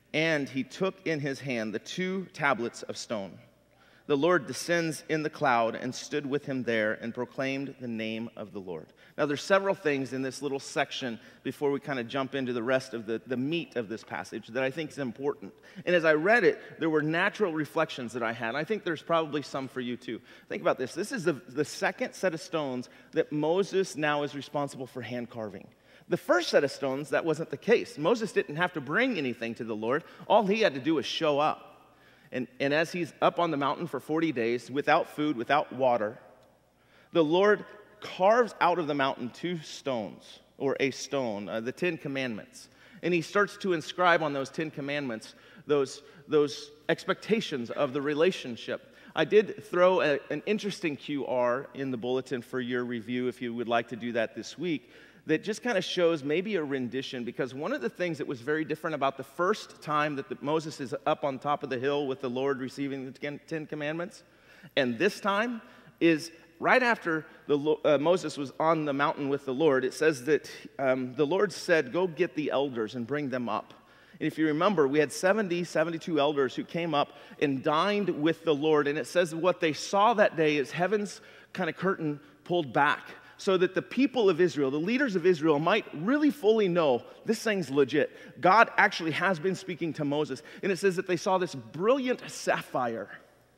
And he took in his hand the two tablets of stone. The Lord descends in the cloud and stood with him there and proclaimed the name of the Lord. Now, there's several things in this little section before we kind of jump into the rest of the, the meat of this passage that I think is important. And as I read it, there were natural reflections that I had. I think there's probably some for you too. Think about this. This is the, the second set of stones that Moses now is responsible for hand carving. The first set of stones, that wasn't the case. Moses didn't have to bring anything to the Lord. All he had to do was show up. And, and as he's up on the mountain for forty days, without food, without water, the Lord carves out of the mountain two stones, or a stone, uh, the Ten Commandments. And he starts to inscribe on those Ten Commandments those, those expectations of the relationship. I did throw a, an interesting Q R in the bulletin for your review if you would like to do that this week, that just kind of shows maybe a rendition, because one of the things that was very different about the first time that the, Moses is up on top of the hill with the Lord receiving the Ten Commandments, and this time is right after the, uh, Moses was on the mountain with the Lord. It says that um, the Lord said, go get the elders and bring them up. And if you remember, we had seventy, seventy-two elders who came up and dined with the Lord, and it says what they saw that day is heaven's kind of curtain pulled back, so that the people of Israel, the leaders of Israel, might really fully know this thing's legit. God actually has been speaking to Moses. And it says that they saw this brilliant sapphire.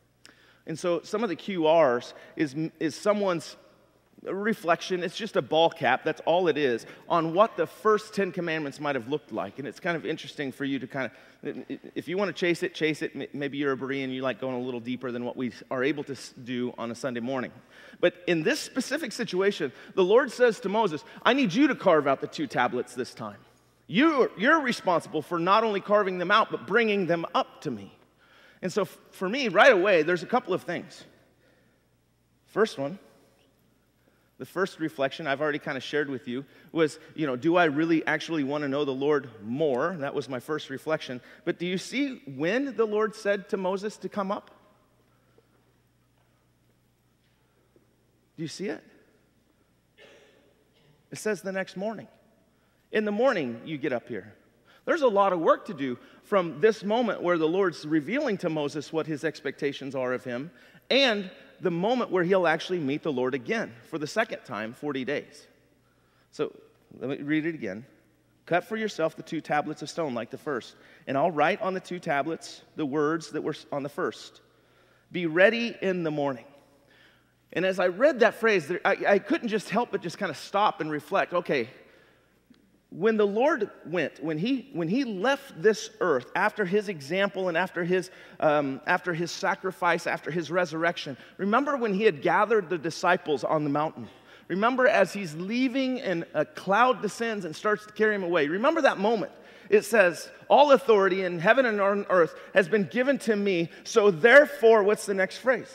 And so some of the Q Rs is, is someone's reflection. It's just a ball cap, that's all it is, on what the first Ten Commandments might have looked like. And it's kind of interesting for you to kind of, if you want to chase it, chase it. Maybe you're a Berean, you like going a little deeper than what we are able to do on a Sunday morning. But in this specific situation, the Lord says to Moses, I need you to carve out the two tablets this time. You're, you're responsible for not only carving them out, but bringing them up to me. And so for me, right away, there's a couple of things. First one, the first reflection I've already kind of shared with you was, you know, do I really actually want to know the Lord more? That was my first reflection. But do you see when the Lord said to Moses to come up? Do you see it? It says the next morning. In the morning, you get up here. There's a lot of work to do from this moment where the Lord's revealing to Moses what his expectations are of him, and the moment where he'll actually meet the Lord again for the second time, forty days. So let me read it again. Cut for yourself the two tablets of stone like the first, and I'll write on the two tablets the words that were on the first. Be ready in the morning. And as I read that phrase, I, I couldn't just help but just kind of stop and reflect, okay, when the Lord went, when he, when he left this earth after his example and after his, um, after his sacrifice, after his resurrection, remember when he had gathered the disciples on the mountain? Remember as he's leaving and a cloud descends and starts to carry him away? Remember that moment? It says, all authority in heaven and on earth has been given to me, so therefore, what's the next phrase?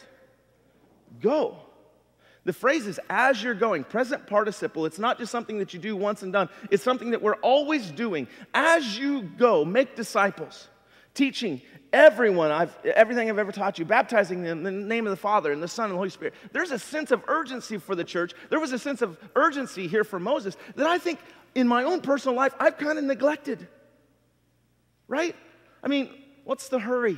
Go. The phrase is as you're going, present participle. It's not just something that you do once and done. It's something that we're always doing. As you go, make disciples, teaching everyone, I've, everything I've ever taught you, baptizing them in the name of the Father and the Son and the Holy Spirit. There's a sense of urgency for the church. There was a sense of urgency here for Moses that I think in my own personal life I've kind of neglected. Right? I mean, what's the hurry?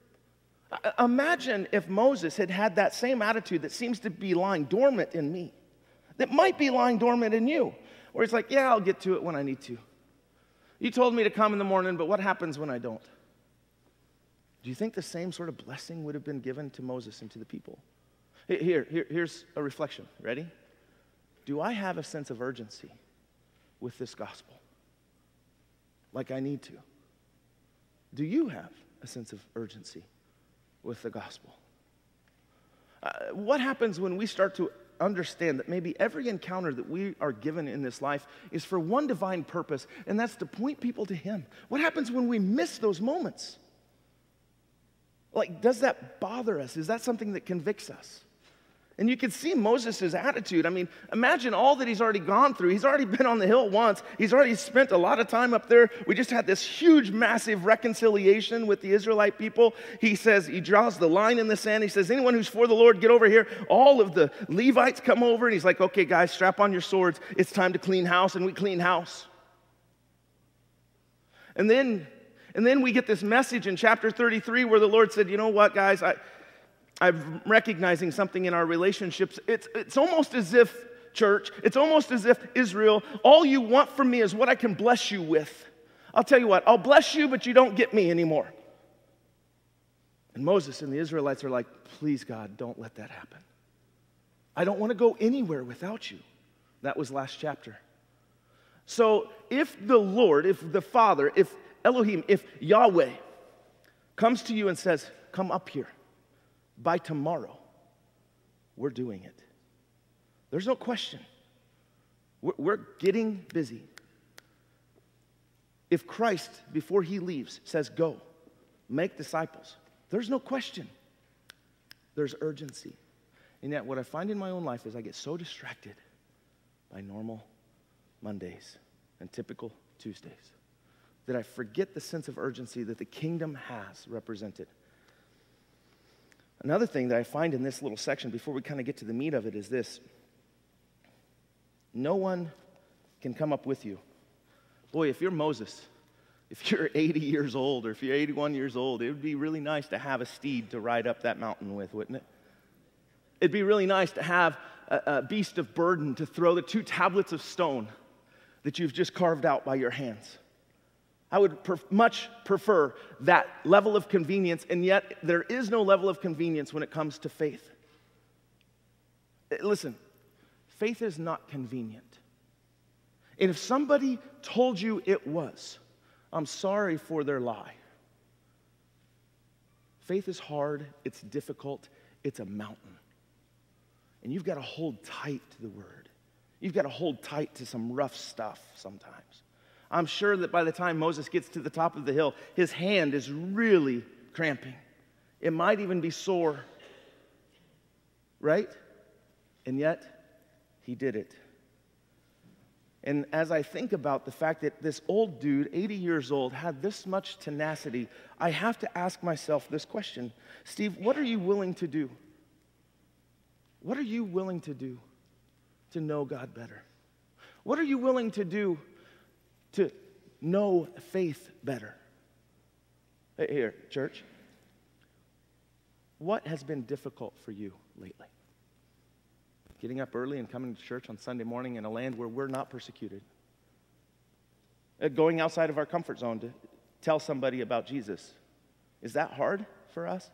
Imagine if Moses had had that same attitude that seems to be lying dormant in me, that might be lying dormant in you, where it's like, yeah, I'll get to it when I need to. You told me to come in the morning, but what happens when I don't? Do you think the same sort of blessing would have been given to Moses and to the people? Here, here here's a reflection. Ready? Do I have a sense of urgency with this gospel? Like I need to? Do you have a sense of urgency with the gospel? Uh, what happens when we start to understand that maybe every encounter that we are given in this life is for one divine purpose, and that's to point people to Him? What happens when we miss those moments? Like, does that bother us? Is that something that convicts us? And you can see Moses' attitude. I mean, imagine all that he's already gone through. He's already been on the hill once. He's already spent a lot of time up there. We just had this huge, massive reconciliation with the Israelite people. He says, he draws the line in the sand. He says, anyone who's for the Lord, get over here. All of the Levites come over, and he's like, okay, guys, strap on your swords. It's time to clean house, and we clean house. And then And then we get this message in chapter thirty-three where the Lord said, you know what, guys, I, I'm recognizing something in our relationships. It's, it's almost as if, church, it's almost as if, Israel, all you want from me is what I can bless you with. I'll tell you what, I'll bless you, but you don't get me anymore. And Moses and the Israelites are like, please, God, don't let that happen. I don't want to go anywhere without you. That was last chapter. So if the Lord, if the Father, if Elohim, if Yahweh comes to you and says, come up here, by tomorrow, we're doing it. There's no question. We're, we're getting busy. If Christ, before he leaves, says, go, make disciples, there's no question. There's urgency. And yet what I find in my own life is I get so distracted by normal Mondays and typical Tuesdays that I forget the sense of urgency that the kingdom has represented. Another thing that I find in this little section, before we kind of get to the meat of it, is this. No one can come up with you. Boy, if you're Moses, if you're eighty years old, or if you're eighty-one years old, it would be really nice to have a steed to ride up that mountain with, wouldn't it? It'd be really nice to have a, a beast of burden to throw the two tablets of stone that you've just carved out by your hands. I would pref- much prefer that level of convenience, and yet there is no level of convenience when it comes to faith. Listen, faith is not convenient. And if somebody told you it was, I'm sorry for their lie. Faith is hard, it's difficult, it's a mountain. And you've got to hold tight to the word. You've got to hold tight to some rough stuff sometimes. I'm sure that by the time Moses gets to the top of the hill, his hand is really cramping. It might even be sore. Right? And yet, he did it. And as I think about the fact that this old dude, eighty years old, had this much tenacity, I have to ask myself this question. Steve, what are you willing to do? What are you willing to do to know God better? What are you willing to do to know faith better? Here, church, what has been difficult for you lately? Getting up early and coming to church on Sunday morning in a land where we're not persecuted. Uh, going outside of our comfort zone to tell somebody about Jesus. Is that hard for us?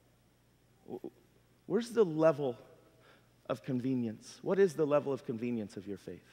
Where's the level of convenience? What is the level of convenience of your faith?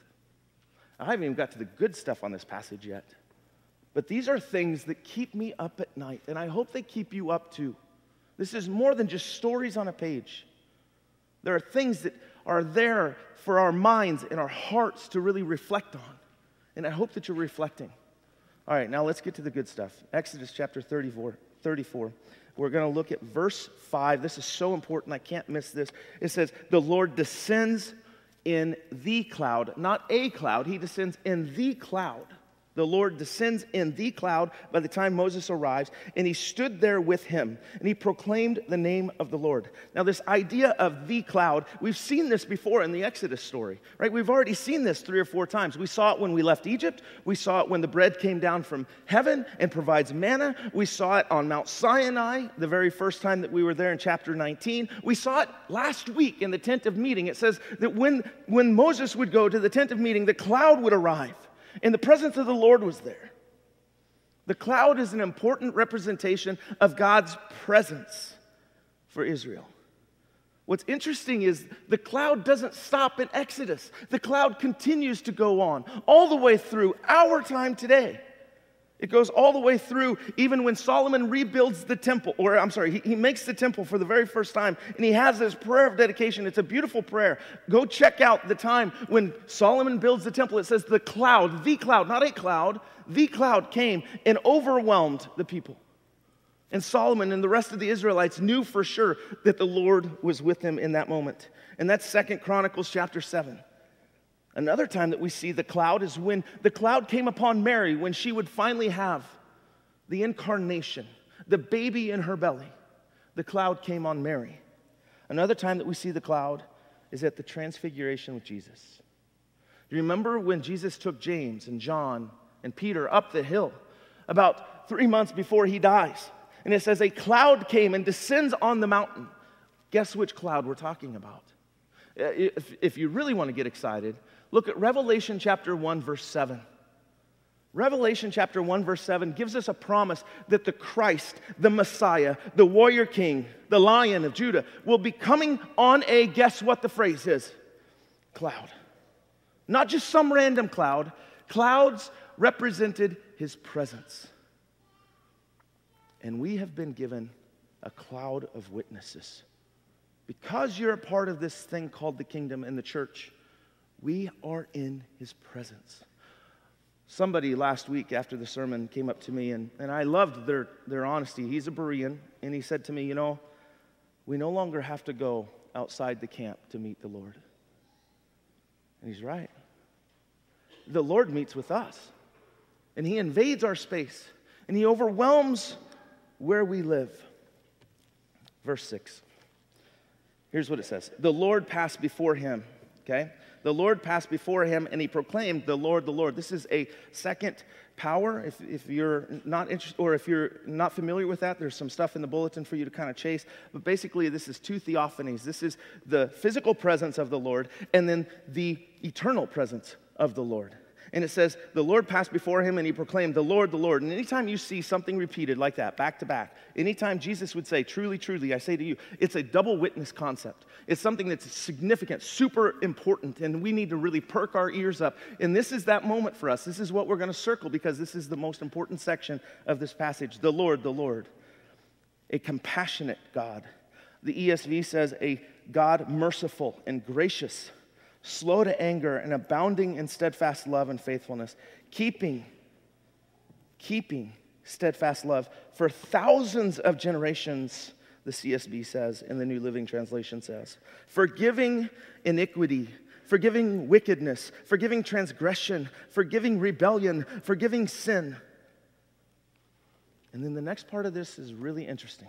I haven't even got to the good stuff on this passage yet. But these are things that keep me up at night, and I hope they keep you up too. This is more than just stories on a page. There are things that are there for our minds and our hearts to really reflect on. And I hope that you're reflecting. All right, now let's get to the good stuff. Exodus chapter thirty-four. thirty-four. We're going to look at verse five. This is so important. I can't miss this. It says, the Lord descends in the cloud. Not a cloud. He descends in the cloud. The Lord descends in the cloud by the time Moses arrives, and he stood there with him, and he proclaimed the name of the Lord. Now, this idea of the cloud, we've seen this before in the Exodus story, right? We've already seen this three or four times. We saw it when we left Egypt. We saw it when the bread came down from heaven and provides manna. We saw it on Mount Sinai, the very first time that we were there in chapter nineteen. We saw it last week in the tent of meeting. It says that when, when Moses would go to the tent of meeting, the cloud would arrive. And the presence of the Lord was there. The cloud is an important representation of God's presence for Israel. What's interesting is the cloud doesn't stop in Exodus. The cloud continues to go on all the way through our time today. It goes all the way through even when Solomon rebuilds the temple, or I'm sorry, he, he makes the temple for the very first time, and he has this prayer of dedication. It's a beautiful prayer. Go check out the time when Solomon builds the temple. It says the cloud, the cloud, not a cloud, the cloud came and overwhelmed the people. And Solomon and the rest of the Israelites knew for sure that the Lord was with them in that moment. And that's Second Chronicles chapter seven. Another time that we see the cloud is when the cloud came upon Mary when she would finally have the incarnation, the baby in her belly. The cloud came on Mary. Another time that we see the cloud is at the transfiguration with Jesus. Do you remember when Jesus took James and John and Peter up the hill? About three months before he dies. And it says, a cloud came and descends on the mountain. Guess which cloud we're talking about? If, if you really want to get excited, look at Revelation chapter one, verse seven. Revelation chapter one, verse seven gives us a promise that the Christ, the Messiah, the warrior king, the Lion of Judah, will be coming on a, guess what the phrase is? Cloud. Not just some random cloud. Clouds represented his presence. And we have been given a cloud of witnesses. Because you're a part of this thing called the kingdom and the church, we are in his presence. Somebody last week after the sermon came up to me, and, and I loved their, their honesty. He's a Berean, and he said to me, you know, we no longer have to go outside the camp to meet the Lord. And he's right. The Lord meets with us, and he invades our space, and he overwhelms where we live. Verse six. Here's what it says. The Lord passed before him, okay? The Lord passed before him, and he proclaimed, the Lord, the Lord. This is a second power. If, if you're not interested, or if you're not familiar with that, there's some stuff in the bulletin for you to kind of chase. But basically, this is two theophanies. This is the physical presence of the Lord, and then the eternal presence of the Lord. And it says, the Lord passed before him, and he proclaimed, the Lord, the Lord. And anytime you see something repeated like that, back to back, anytime Jesus would say, truly, truly, I say to you, it's a double witness concept. It's something that's significant, super important, and we need to really perk our ears up. And this is that moment for us. This is what we're going to circle, because this is the most important section of this passage. The Lord, the Lord, a compassionate God. The E S V says, a God merciful and gracious, slow to anger and abounding in steadfast love and faithfulness, keeping, keeping steadfast love for thousands of generations, the C S B says, and the New Living Translation says. Forgiving iniquity, forgiving wickedness, forgiving transgression, forgiving rebellion, forgiving sin. And then the next part of this is really interesting.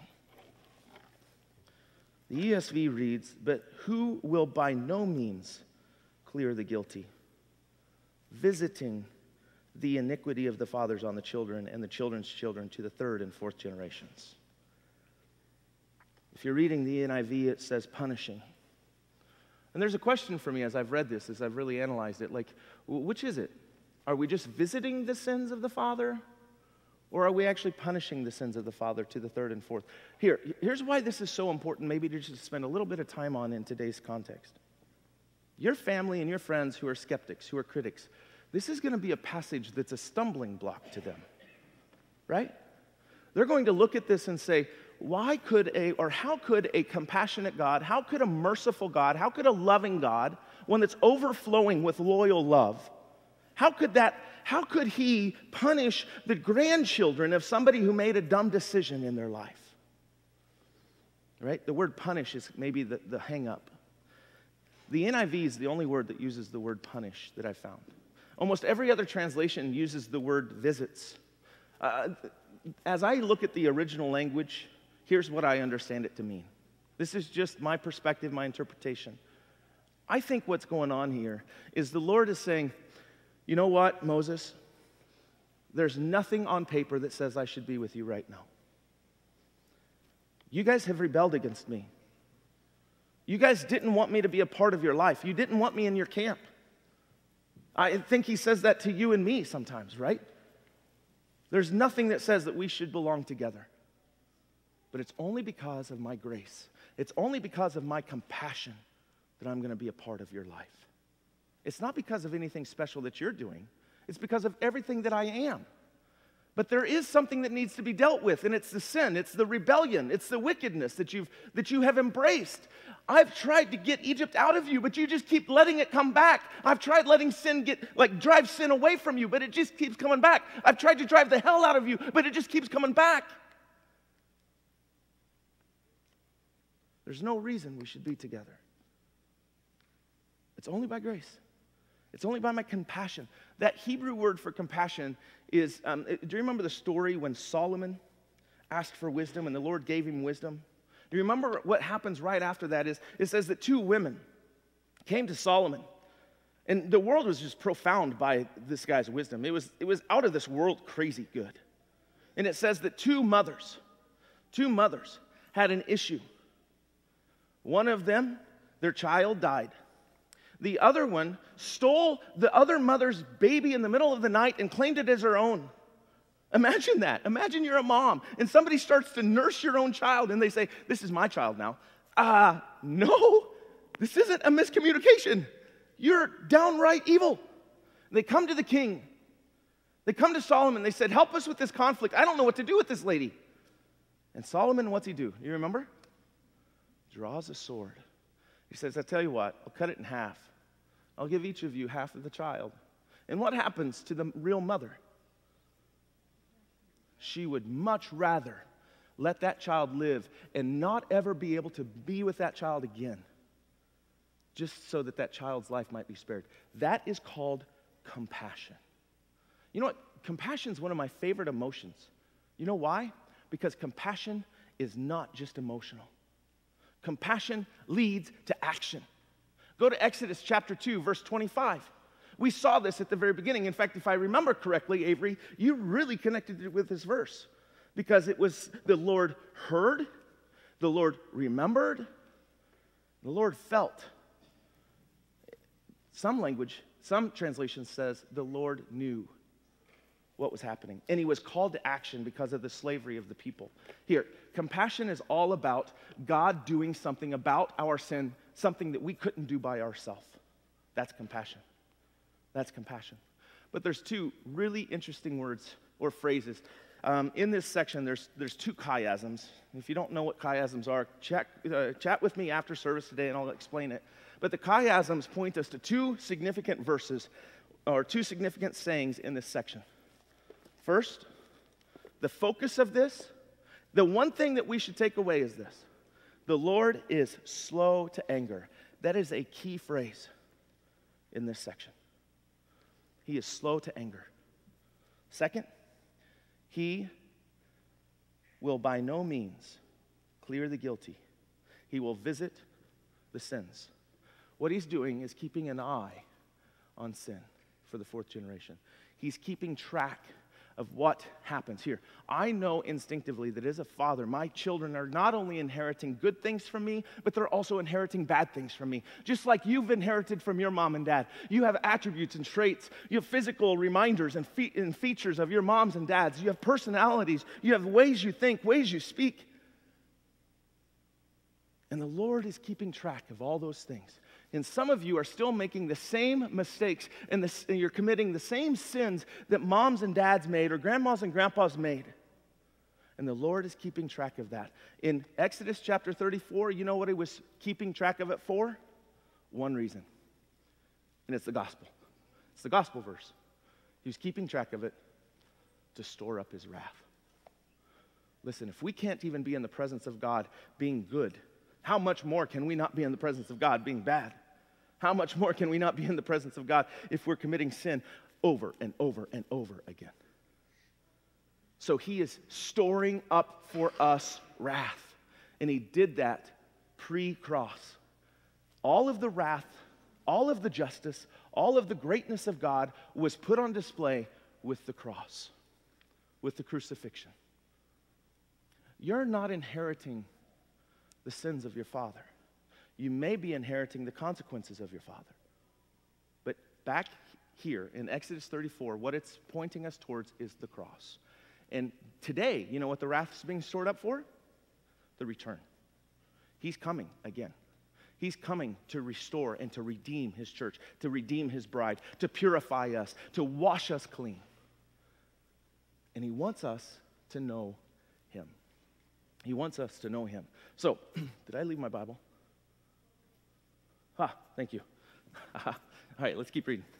The E S V reads, but who will by no means clear the guilty, visiting the iniquity of the fathers on the children and the children's children to the third and fourth generations. If you're reading the N I V, it says punishing. And there's a question for me as I've read this, as I've really analyzed it, like, which is it? Are we just visiting the sins of the father, or are we actually punishing the sins of the father to the third and fourth? Here, here's why this is so important, maybe to just spend a little bit of time on in today's context. Your family and your friends who are skeptics, who are critics, this is going to be a passage that's a stumbling block to them, right? They're going to look at this and say, why could a, or how could a compassionate God, how could a merciful God, how could a loving God, one that's overflowing with loyal love, how could that, how could he punish the grandchildren of somebody who made a dumb decision in their life? Right? The word punish is maybe the, the hang up. The N I V is the only word that uses the word punish that I found. Almost every other translation uses the word visits. Uh, as I look at the original language, here's what I understand it to mean. This is just my perspective, my interpretation. I think what's going on here is the Lord is saying, you know what, Moses? There's nothing on paper that says I should be with you right now. You guys have rebelled against me. You guys didn't want me to be a part of your life. You didn't want me in your camp. I think he says that to you and me sometimes, right? There's nothing that says that we should belong together. But it's only because of my grace. It's only because of my compassion that I'm going to be a part of your life. It's not because of anything special that you're doing. It's because of everything that I am. But there is something that needs to be dealt with, and it's the sin, it's the rebellion, it's the wickedness that you've that you have embraced. I've tried to get Egypt out of you, but you just keep letting it come back. I've tried letting sin get, like drive sin away from you, but it just keeps coming back. I've tried to drive the hell out of you, but it just keeps coming back. There's no reason we should be together. It's only by grace. It's only by my compassion. That Hebrew word for compassion is, um, do you remember the story when Solomon asked for wisdom and the Lord gave him wisdom? Do you remember what happens right after that is, it says that two women came to Solomon. And the world was just profound by this guy's wisdom. It was, it was out of this world crazy good. And it says that two mothers, two mothers had an issue. One of them, their child died. The other one stole the other mother's baby in the middle of the night and claimed it as her own. Imagine that. Imagine you're a mom and somebody starts to nurse your own child and they say, this is my child now. Ah, uh, no, this isn't a miscommunication. You're downright evil. They come to the king. They come to Solomon. They said, help us with this conflict. I don't know what to do with this lady. And Solomon, what's he do? You remember? Draws a sword. He says, I tell you what, I'll cut it in half. I'll give each of you half of the child. And what happens to the real mother? She would much rather let that child live and not ever be able to be with that child again, just so that that child's life might be spared. That is called compassion. You know what? Compassion is one of my favorite emotions. You know why? Because compassion is not just emotional. Compassion leads to action. Go to Exodus chapter two, verse twenty-five. We saw this at the very beginning. In fact, if I remember correctly, Avery, you really connected it with this verse because it was the Lord heard, the Lord remembered, the Lord felt. Some language, some translation says the Lord knew what was happening. And he was called to action because of the slavery of the people. Here, compassion is all about God doing something about our sin, something that we couldn't do by ourselves. That's compassion. That's compassion. But there's two really interesting words or phrases. Um, in this section, there's, there's two chiasms. If you don't know what chiasms are, check, uh, chat with me after service today and I'll explain it. But the chiasms point us to two significant verses or two significant sayings in this section. First, the focus of this, the one thing that we should take away is this. The Lord is slow to anger. That is a key phrase in this section. He is slow to anger. Second, he will by no means clear the guilty. He will visit the sins. What he's doing is keeping an eye on sin for the fourth generation. He's keeping track of what happens here. I know instinctively that as a father, my children are not only inheriting good things from me, but they're also inheriting bad things from me. Just like you've inherited from your mom and dad. You have attributes and traits. You have physical reminders and, fe- and features of your moms and dads. You have personalities. You have ways you think, ways you speak. And the Lord is keeping track of all those things. And some of you are still making the same mistakes and, the, and you're committing the same sins that moms and dads made or grandmas and grandpas made. And the Lord is keeping track of that. In Exodus chapter thirty-four, you know what he was keeping track of it for? One reason. And it's the gospel. It's the gospel verse. He was keeping track of it to store up his wrath. Listen, if we can't even be in the presence of God being good, how much more can we not be in the presence of God being bad? How much more can we not be in the presence of God if we're committing sin over and over and over again? So he is storing up for us wrath. And he did that pre-cross. All of the wrath, all of the justice, all of the greatness of God was put on display with the cross, with the crucifixion. You're not inheriting the sins of your father. You may be inheriting the consequences of your father. But back here in Exodus thirty-four, what it's pointing us towards is the cross. And today, you know what the wrath is being stored up for? The return. He's coming again. He's coming to restore and to redeem his church, to redeem his bride, to purify us, to wash us clean. And he wants us to know him. He wants us to know him. So, did I leave my Bible? Ah, thank you. All right, let's keep reading.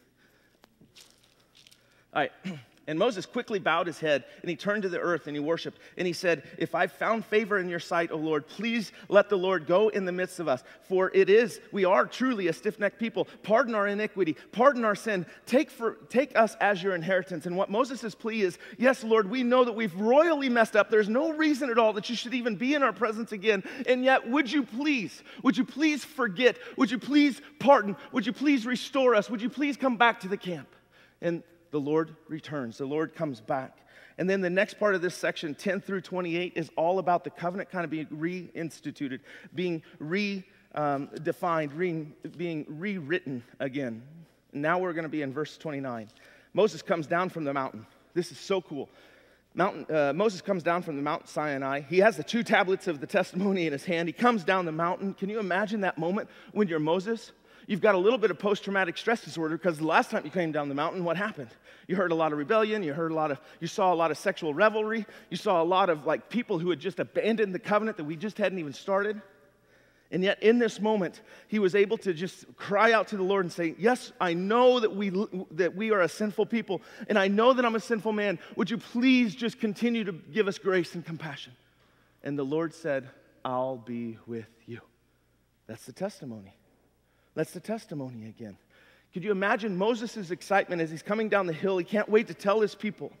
All right. And Moses quickly bowed his head, and he turned to the earth, and he worshiped. And he said, if I've found favor in your sight, O Lord, please let the Lord go in the midst of us. For it is, we are truly a stiff-necked people. Pardon our iniquity. Pardon our sin. Take, for, take us as your inheritance. And what Moses' plea is, yes, Lord, we know that we've royally messed up. There's no reason at all that you should even be in our presence again. And yet, would you please, would you please forget? Would you please pardon? Would you please restore us? Would you please come back to the camp? And the Lord returns. The Lord comes back. And then the next part of this section, ten through twenty-eight, is all about the covenant kind of being reinstituted, being redefined, re, being rewritten again. And now we're going to be in verse twenty-nine. Moses comes down from the mountain. This is so cool. Mountain, uh, Moses comes down from the Mount Sinai. He has the two tablets of the testimony in his hand. He comes down the mountain. Can you imagine that moment when you're Moses? You've got a little bit of post-traumatic stress disorder because the last time you came down the mountain, what happened? You heard a lot of rebellion. You heard a lot of, you saw a lot of sexual revelry. You saw a lot of like people who had just abandoned the covenant that we just hadn't even started. And yet in this moment, he was able to just cry out to the Lord and say, yes, I know that we, that we are a sinful people, and I know that I'm a sinful man. Would you please just continue to give us grace and compassion? And the Lord said, I'll be with you. That's the testimony. That's the testimony again. Could you imagine Moses' excitement as he's coming down the hill? He can't wait to tell his people.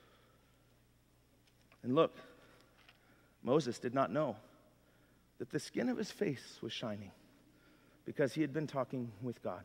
And look, Moses did not know that the skin of his face was shining because he had been talking with God.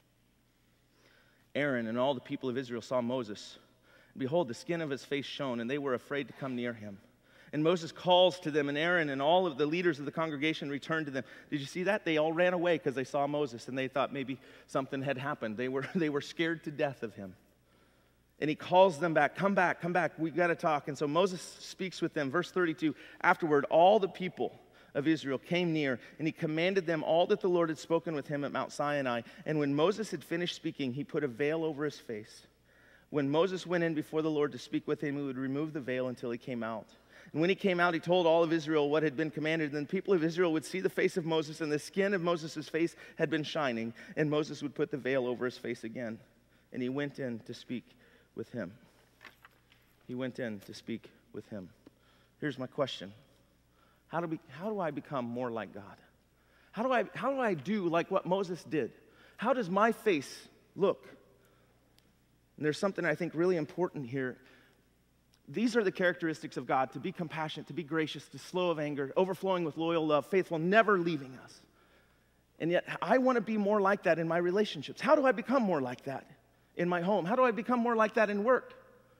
Aaron and all the people of Israel saw Moses. Behold, the skin of his face shone, and they were afraid to come near him. And Moses calls to them, and Aaron and all of the leaders of the congregation returned to them. Did you see that? They all ran away because they saw Moses, and they thought maybe something had happened. They were, they were scared to death of him. And he calls them back, come back, come back, we got to talk. And so Moses speaks with them. Verse thirty-two, afterward, all the people of Israel came near, and he commanded them all that the Lord had spoken with him at Mount Sinai. And when Moses had finished speaking, he put a veil over his face. When Moses went in before the Lord to speak with him, he would remove the veil until he came out. And when he came out, he told all of Israel what had been commanded. And the people of Israel would see the face of Moses, and the skin of Moses' face had been shining, and Moses would put the veil over his face again. And he went in to speak with him. He went in to speak with him. Here's my question. How do, we, how do I become more like God? How do I, how do I do like what Moses did? How does my face look? And there's something I think really important here. These are the characteristics of God: to be compassionate, to be gracious, to slow of anger, overflowing with loyal love, faithful, never leaving us. And yet I want to be more like that in my relationships. How do I become more like that in my home? How do I become more like that in work?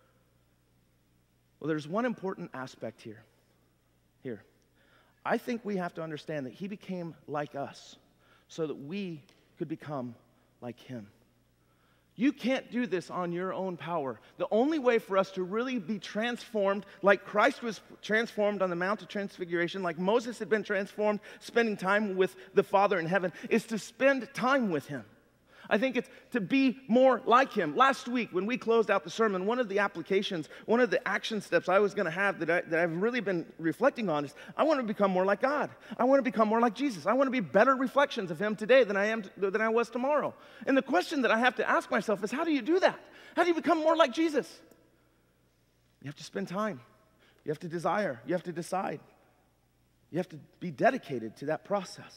Well, there's one important aspect here. Here. I think we have to understand that he became like us so that we could become like him. You can't do this on your own power. The only way for us to really be transformed, like Christ was transformed on the Mount of Transfiguration, like Moses had been transformed spending time with the Father in heaven, is to spend time with him. I think it's to be more like him. Last week, when we closed out the sermon, one of the applications, one of the action steps I was going to have that, I, that I've really been reflecting on is I want to become more like God. I want to become more like Jesus. I want to be better reflections of him today than I am than I was tomorrow. And the question that I have to ask myself is, how do you do that? How do you become more like Jesus? You have to spend time. You have to desire. You have to decide. You have to be dedicated to that process.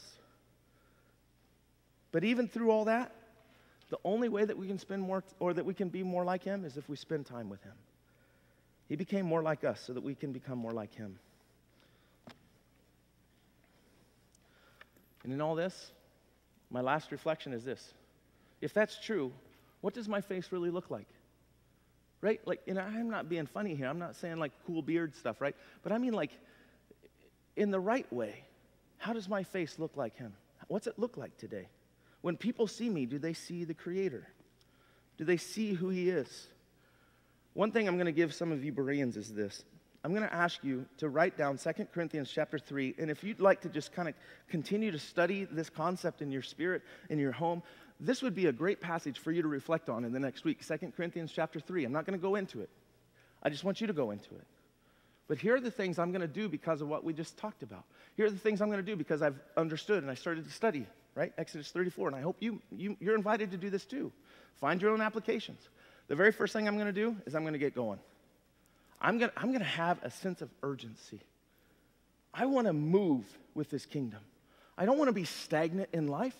But even through all that, the only way that we can spend more, or that we can be more like him, is if we spend time with him. He became more like us so that we can become more like him. And in all this, my last reflection is this. If that's true, what does my face really look like? Right? Like, and I'm not being funny here. I'm not saying like cool beard stuff, right? But I mean like, in the right way, how does my face look like him? What's it look like today? When people see me, do they see the Creator? Do they see who he is? One thing I'm going to give some of you Bereans is this. I'm going to ask you to write down Second Corinthians chapter three, and if you'd like to just kind of continue to study this concept in your spirit, in your home, this would be a great passage for you to reflect on in the next week. Second Corinthians chapter three. I'm not going to go into it. I just want you to go into it. But here are the things I'm going to do because of what we just talked about. Here are the things I'm going to do because I've understood and I started to study, right? Exodus thirty-four, and I hope you, you, you're invited to do this too. Find your own applications. The very first thing I'm going to do is I'm going to get going. I'm going I'm going to have a sense of urgency. I want to move with this kingdom. I don't want to be stagnant in life.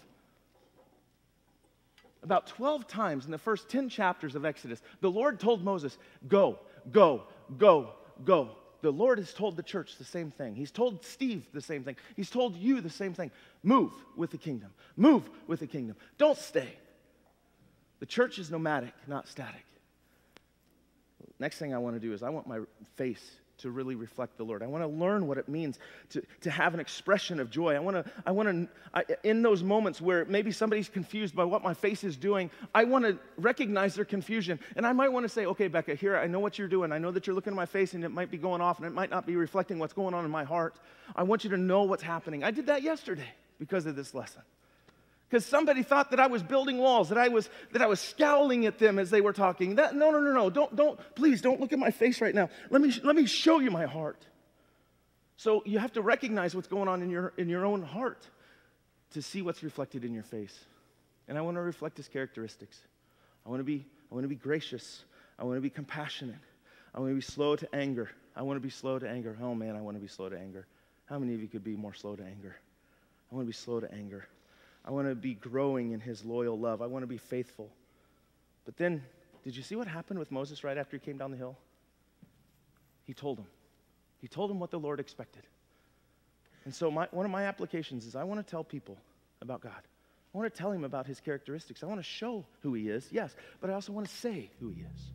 About twelve times in the first ten chapters of Exodus, the Lord told Moses, go, go, go, go. The Lord has told the church the same thing. He's told Steve the same thing. He's told you the same thing. Move with the kingdom. Move with the kingdom. Don't stay. The church is nomadic, not static. Next thing I want to do is I want my face to really reflect the Lord. I want to learn what it means to, to have an expression of joy. I want to, I want to, I, in those moments where maybe somebody's confused by what my face is doing, I want to recognize their confusion. And I might want to say, okay, Becca, here, I know what you're doing. I know that you're looking at my face and it might be going off and it might not be reflecting what's going on in my heart. I want you to know what's happening. I did that yesterday because of this lesson. Because somebody thought that I was building walls, that I was that I was scowling at them as they were talking. That, no, no, no, no. Don't, don't, please don't look at my face right now. Let me, let me show you my heart. So you have to recognize what's going on in your, in your own heart to see what's reflected in your face. And I want to reflect his characteristics. I want to be, I want to be gracious. I want to be compassionate. I want to be slow to anger. I want to be slow to anger. Oh man, I want to be slow to anger. How many of you could be more slow to anger? I want to be slow to anger. I want to be growing in his loyal love. I want to be faithful. But then, did you see what happened with Moses right after he came down the hill? He told him. He told him what the Lord expected. And so my, one of my applications is I want to tell people about God. I want to tell him about his characteristics. I want to show who he is, yes, but I also want to say who he is.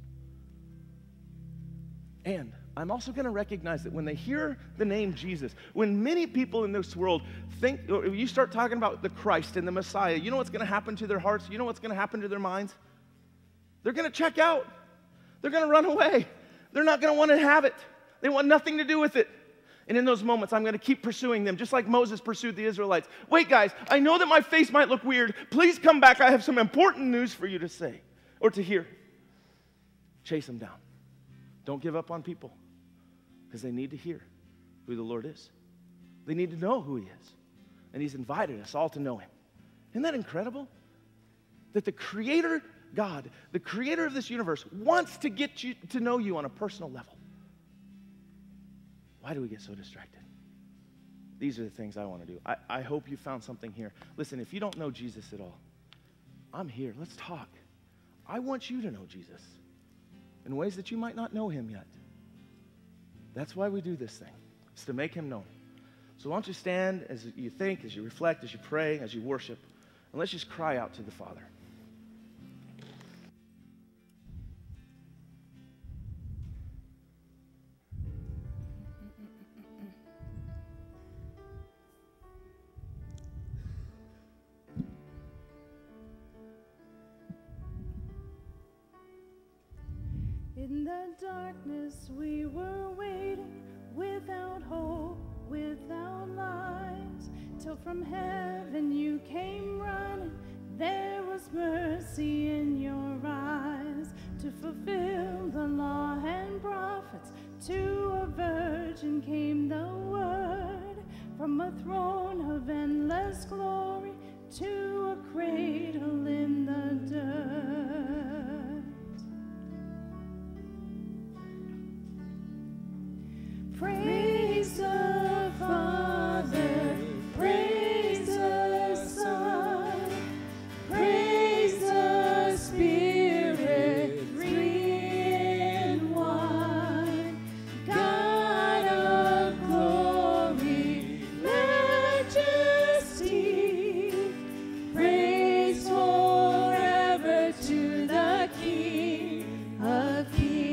And I'm also going to recognize that when they hear the name Jesus, when many people in this world think, or you start talking about the Christ and the Messiah, you know what's going to happen to their hearts? You know what's going to happen to their minds? They're going to check out. They're going to run away. They're not going to want to have it. They want nothing to do with it. And in those moments, I'm going to keep pursuing them, just like Moses pursued the Israelites. Wait, guys, I know that my face might look weird. Please come back. I have some important news for you to say or to hear. Chase them down. Don't give up on people because they need to hear who the Lord is. They need to know who he is. And he's invited us all to know him. Isn't that incredible? That the Creator God, the Creator of this universe, wants to get you to know you on a personal level. Why do we get so distracted? These are the things I want to do. I, I hope you found something here. Listen, if you don't know Jesus at all, I'm here. Let's talk. I want you to know Jesus in ways that you might not know him yet. That's why we do this thing. It's to make him known. So why don't you stand as you think, as you reflect, as you pray, as you worship, and let's just cry out to the Father. In the darkness we were waiting, without hope, without light, till from heaven you came running. There was mercy in your eyes to fulfill the law and prophets. To a virgin came the word, from a throne of endless glory to a cradle in the dirt. Praise the Father, praise the Son, praise the Spirit, three in one. God of glory, majesty, praise forever to the King of Kings.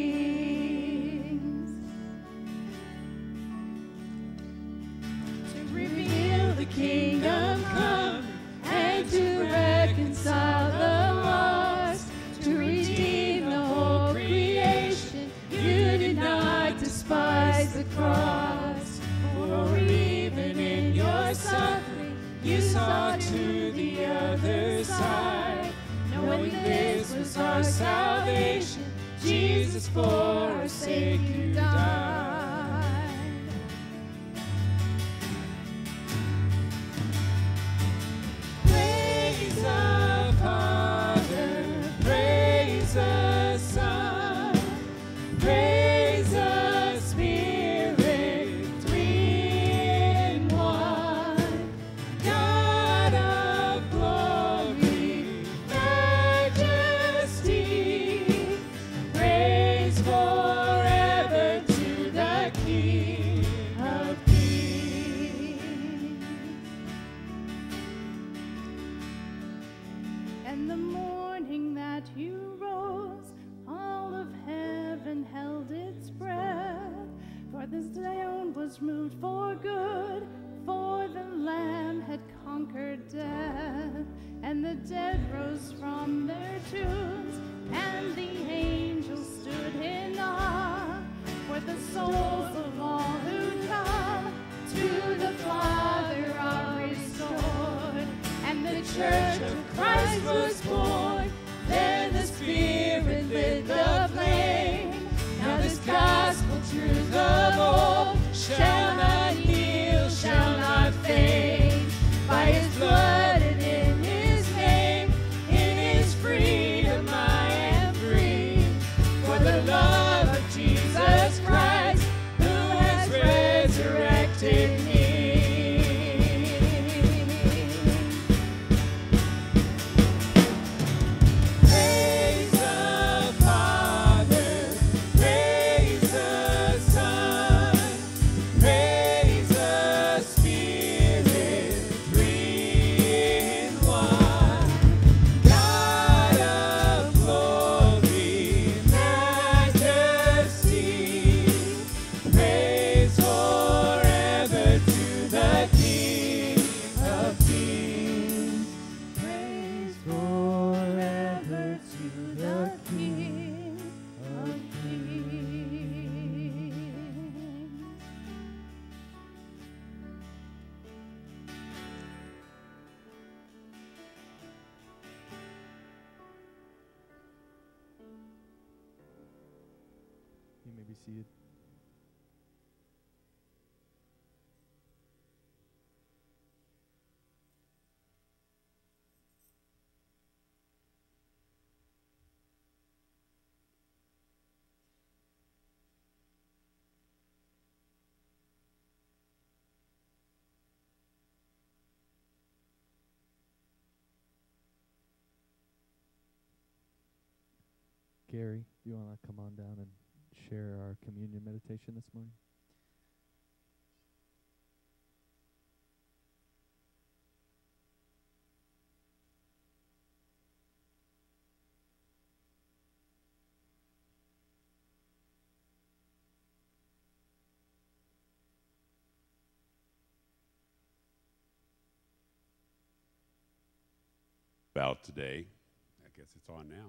Kingdom come, and to reconcile the lost, to redeem the whole creation. You did not despise the cross, for even in your suffering you saw to the other side. Knowing this was our salvation, Jesus for our sake you died. And the morning that you rose, all of heaven was born, then the Spirit lit the flame. Now this gospel truth of old shall not kneel, shall not fade. By his blood and in his name, in his freedom I am free. For the love of Jesus Christ, who has resurrected me. Praise the Father, praise the Son, praise the Spirit, three in one. God of glory, majesty, praise forever to the King of kings. Praise forever to the King of kings. You may be seated. Gary, do you want to come on down and share our communion meditation this morning? About today. I guess it's on now.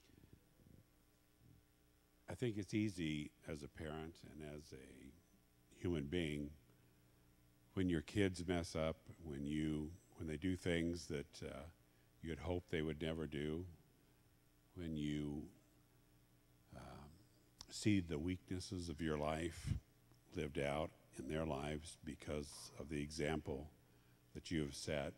I think it's easy as a parent and as a human being when your kids mess up, when you when they do things that uh, you had hoped they would never do, when you um, see the weaknesses of your life lived out in their lives because of the example that you have set,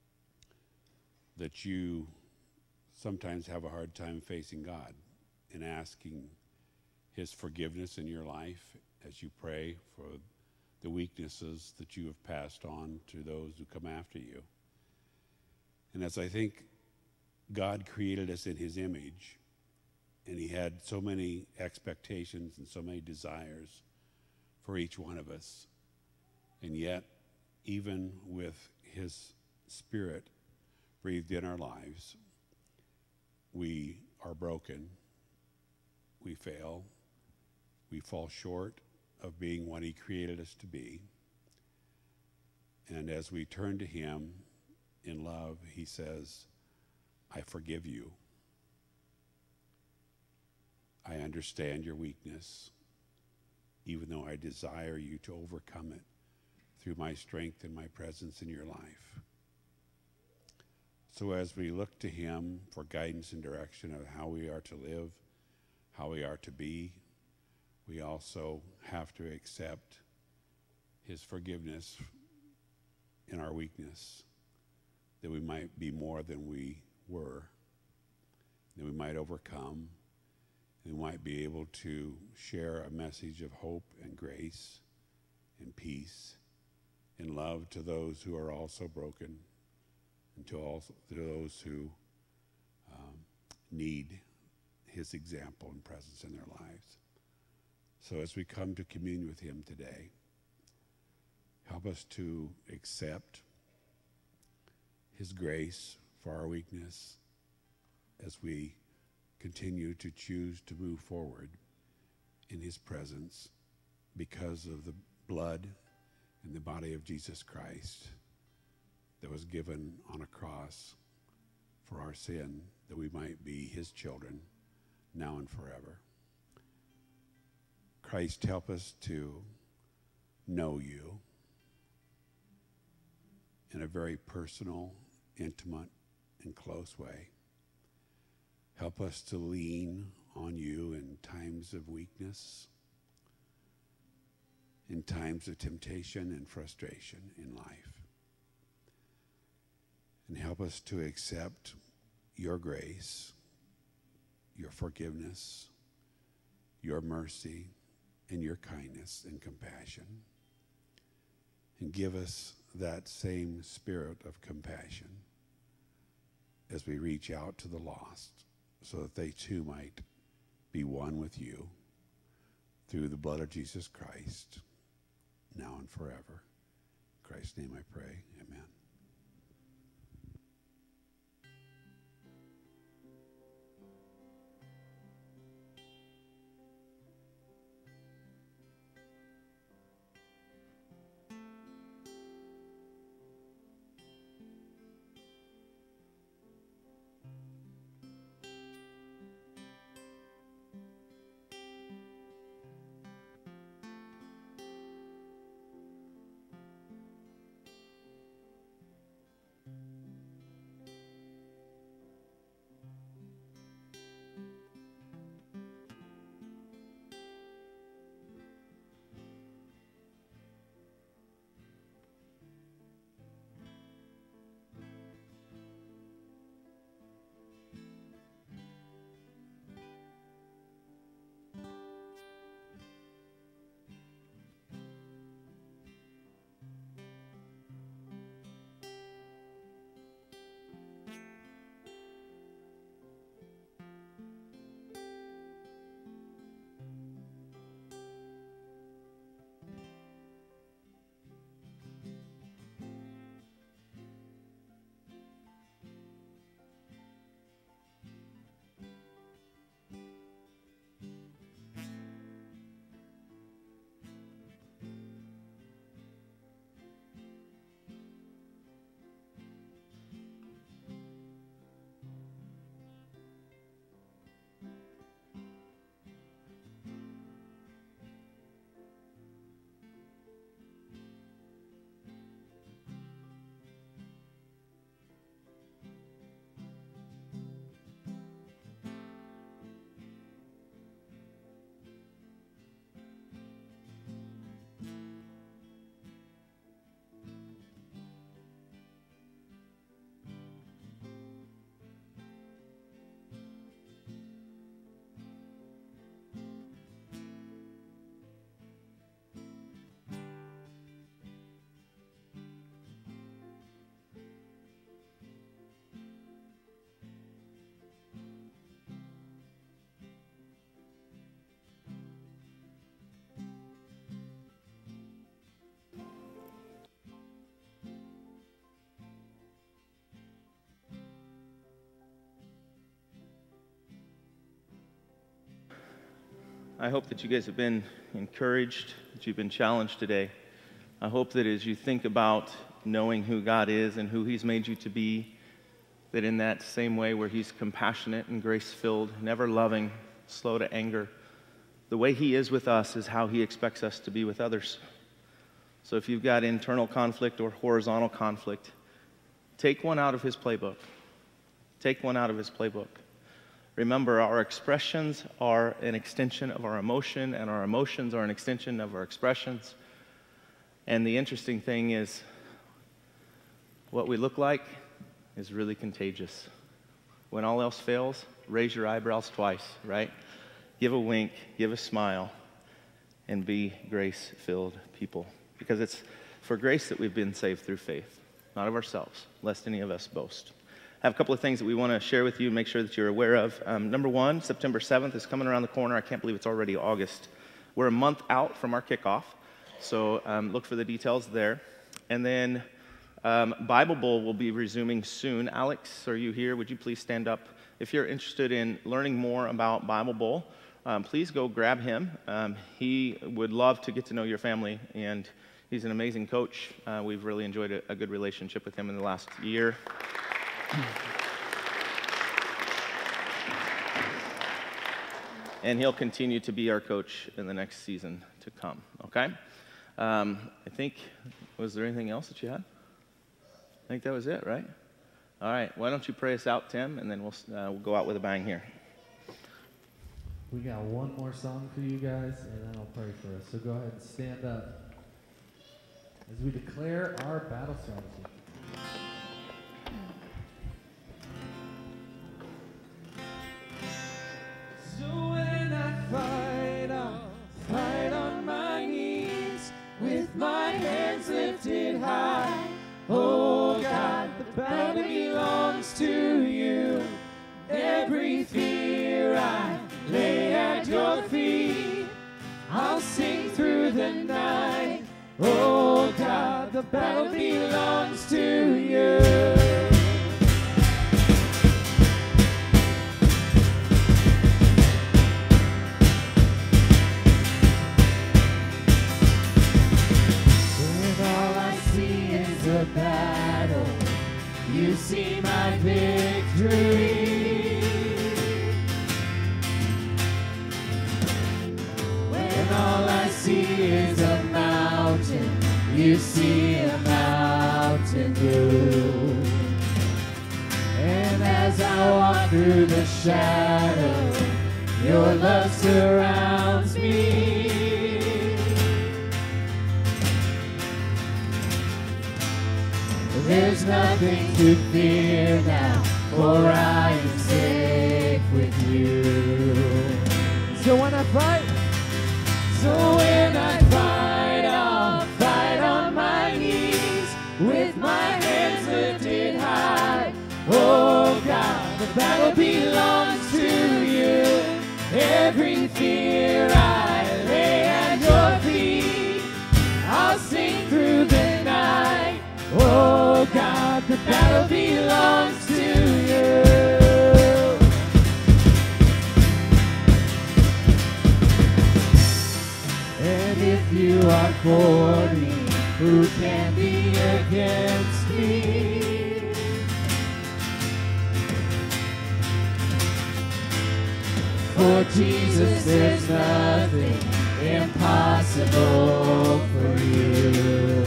that you sometimes have a hard time facing God and asking his forgiveness in your life as you pray for the weaknesses that you have passed on to those who come after you. And as I think God created us in his image, and he had so many expectations and so many desires for each one of us, and yet even with his Spirit breathed in our lives, we are broken, we fail, we fall short of being what he created us to be. And as we turn to him in love, he says, I forgive you. I understand your weakness, even though I desire you to overcome it through my strength and my presence in your life. So as we look to him for guidance and direction of how we are to live, how we are to be, we also have to accept his forgiveness in our weakness, that we might be more than we were, that we might overcome, and we might be able to share a message of hope and grace and peace and love to those who are also broken, and to, all, to those who um, need his example and presence in their lives. So as we come to commune with him today, help us to accept his grace for our weakness as we continue to choose to move forward in his presence because of the blood and the body of Jesus Christ that was given on a cross for our sin, that we might be his children now and forever. Christ, help us to know you in a very personal, intimate and close way. Help us to lean on you in times of weakness, in times of temptation and frustration in life. And help us to accept your grace, your forgiveness, your mercy, and your kindness and compassion. And give us that same spirit of compassion as we reach out to the lost, so that they too might be one with you through the blood of Jesus Christ, now and forever. In Christ's name I pray, amen. I hope that you guys have been encouraged, that you've been challenged today. I hope that as you think about knowing who God is and who He's made you to be, that in that same way where He's compassionate and grace-filled, never loving, slow to anger, the way He is with us is how He expects us to be with others. So if you've got internal conflict or horizontal conflict, take one out of His playbook. Take one out of His playbook. Remember, our expressions are an extension of our emotion, and our emotions are an extension of our expressions. And the interesting thing is, what we look like is really contagious. When all else fails, raise your eyebrows twice, right? Give a wink, give a smile, and be grace-filled people. Because it's for grace that we've been saved through faith, not of ourselves, lest any of us boast. I have a couple of things that we want to share with you, make sure that you're aware of. Um, number one, September seventh is coming around the corner. I can't believe it's already August. We're a month out from our kickoff, so um, look for the details there. And then um, Bible Bowl will be resuming soon. Alex, are you here? Would you please stand up? If you're interested in learning more about Bible Bowl, um, please go grab him. Um, he would love to get to know your family, and he's an amazing coach. Uh, we've really enjoyed a, a good relationship with him in the last year. And he'll continue to be our coach in the next season to come, okay? Um, I think, was there anything else that you had? I think that was it, right? All right, why don't you pray us out, Tim, and then we'll, uh, we'll go out with a bang here. We got one more song for you guys, and then I'll pray for us. So go ahead and stand up as we declare our battle strategy. So when I fight, I'll fight on my knees with my hands lifted high. Oh God, the battle belongs to you. Every fear I lay at your feet. I'll sing through the night. Oh God, the battle belongs to you. A battle, you see my victory. When all I see is a mountain, you see a mountain move. And as I walk through the shadow, your love surrounds me. There's nothing to fear now, for I am safe with you. So when I fight, so when I fight, I'll fight on my knees with my hands lifted high. Oh God, the battle belongs to you. Every fear I lay at your feet. I'll sing through the night. Oh God, the battle belongs to you. And if you are for me, who can be against me? For Jesus, there's nothing impossible for you.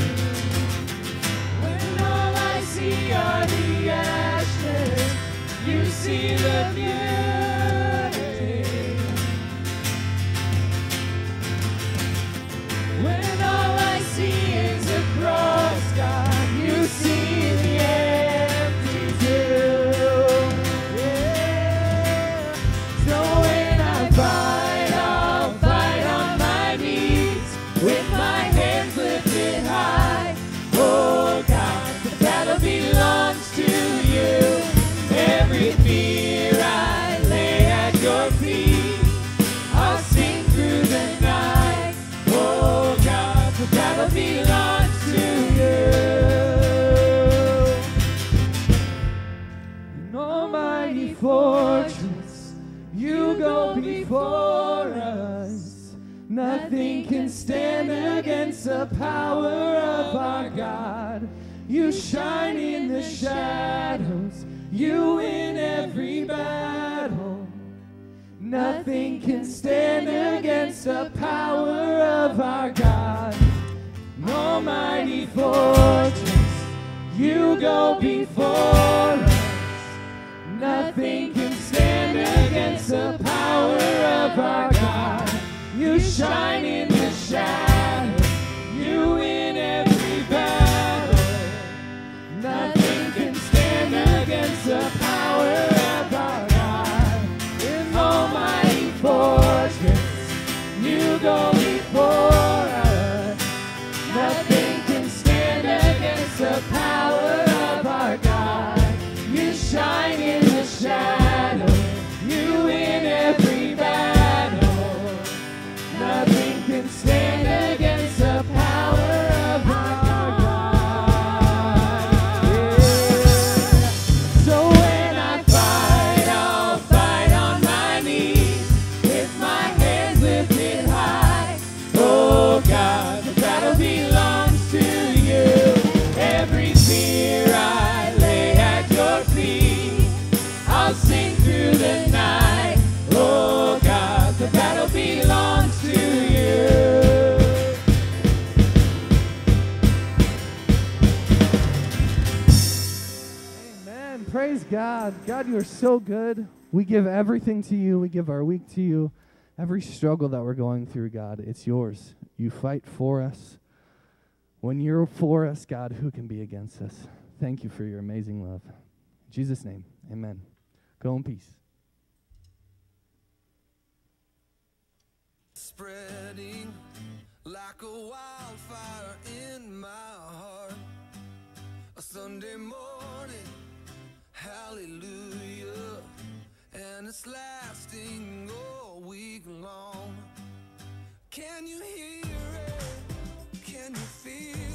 Are the ashes, you see the beauty. When all I see is a cross, God, you see the empty tomb. Yeah. So when I fight, I'll fight on my knees with my hands lifted high. Oh God, belongs to you. Every fear I lay at your feet. I'll sing through the night. Oh God, the battle belongs to you. An almighty fortress, you go before us. Nothing can stand against the power of our God. You shine in the shadows, you win every battle. Nothing can stand against the power of our God. An almighty fortress, you go before us. Nothing can stand against the power of our God. You shine in the shadows, you win every battle. Nothing can stand against the power of our God. In almighty fortress, you go before us. Nothing can stand against the power of our God. You shine in the shadow, you win every battle. Praise God. God, you are so good. We give everything to you. We give our week to you. Every struggle that we're going through, God, it's yours. You fight for us. When you're for us, God, who can be against us? Thank you for your amazing love. In Jesus' name, amen. Go in peace. Spreading like a wildfire in my heart. A Sunday morning, hallelujah, and it's lasting all week long. Can you hear it? Can you feel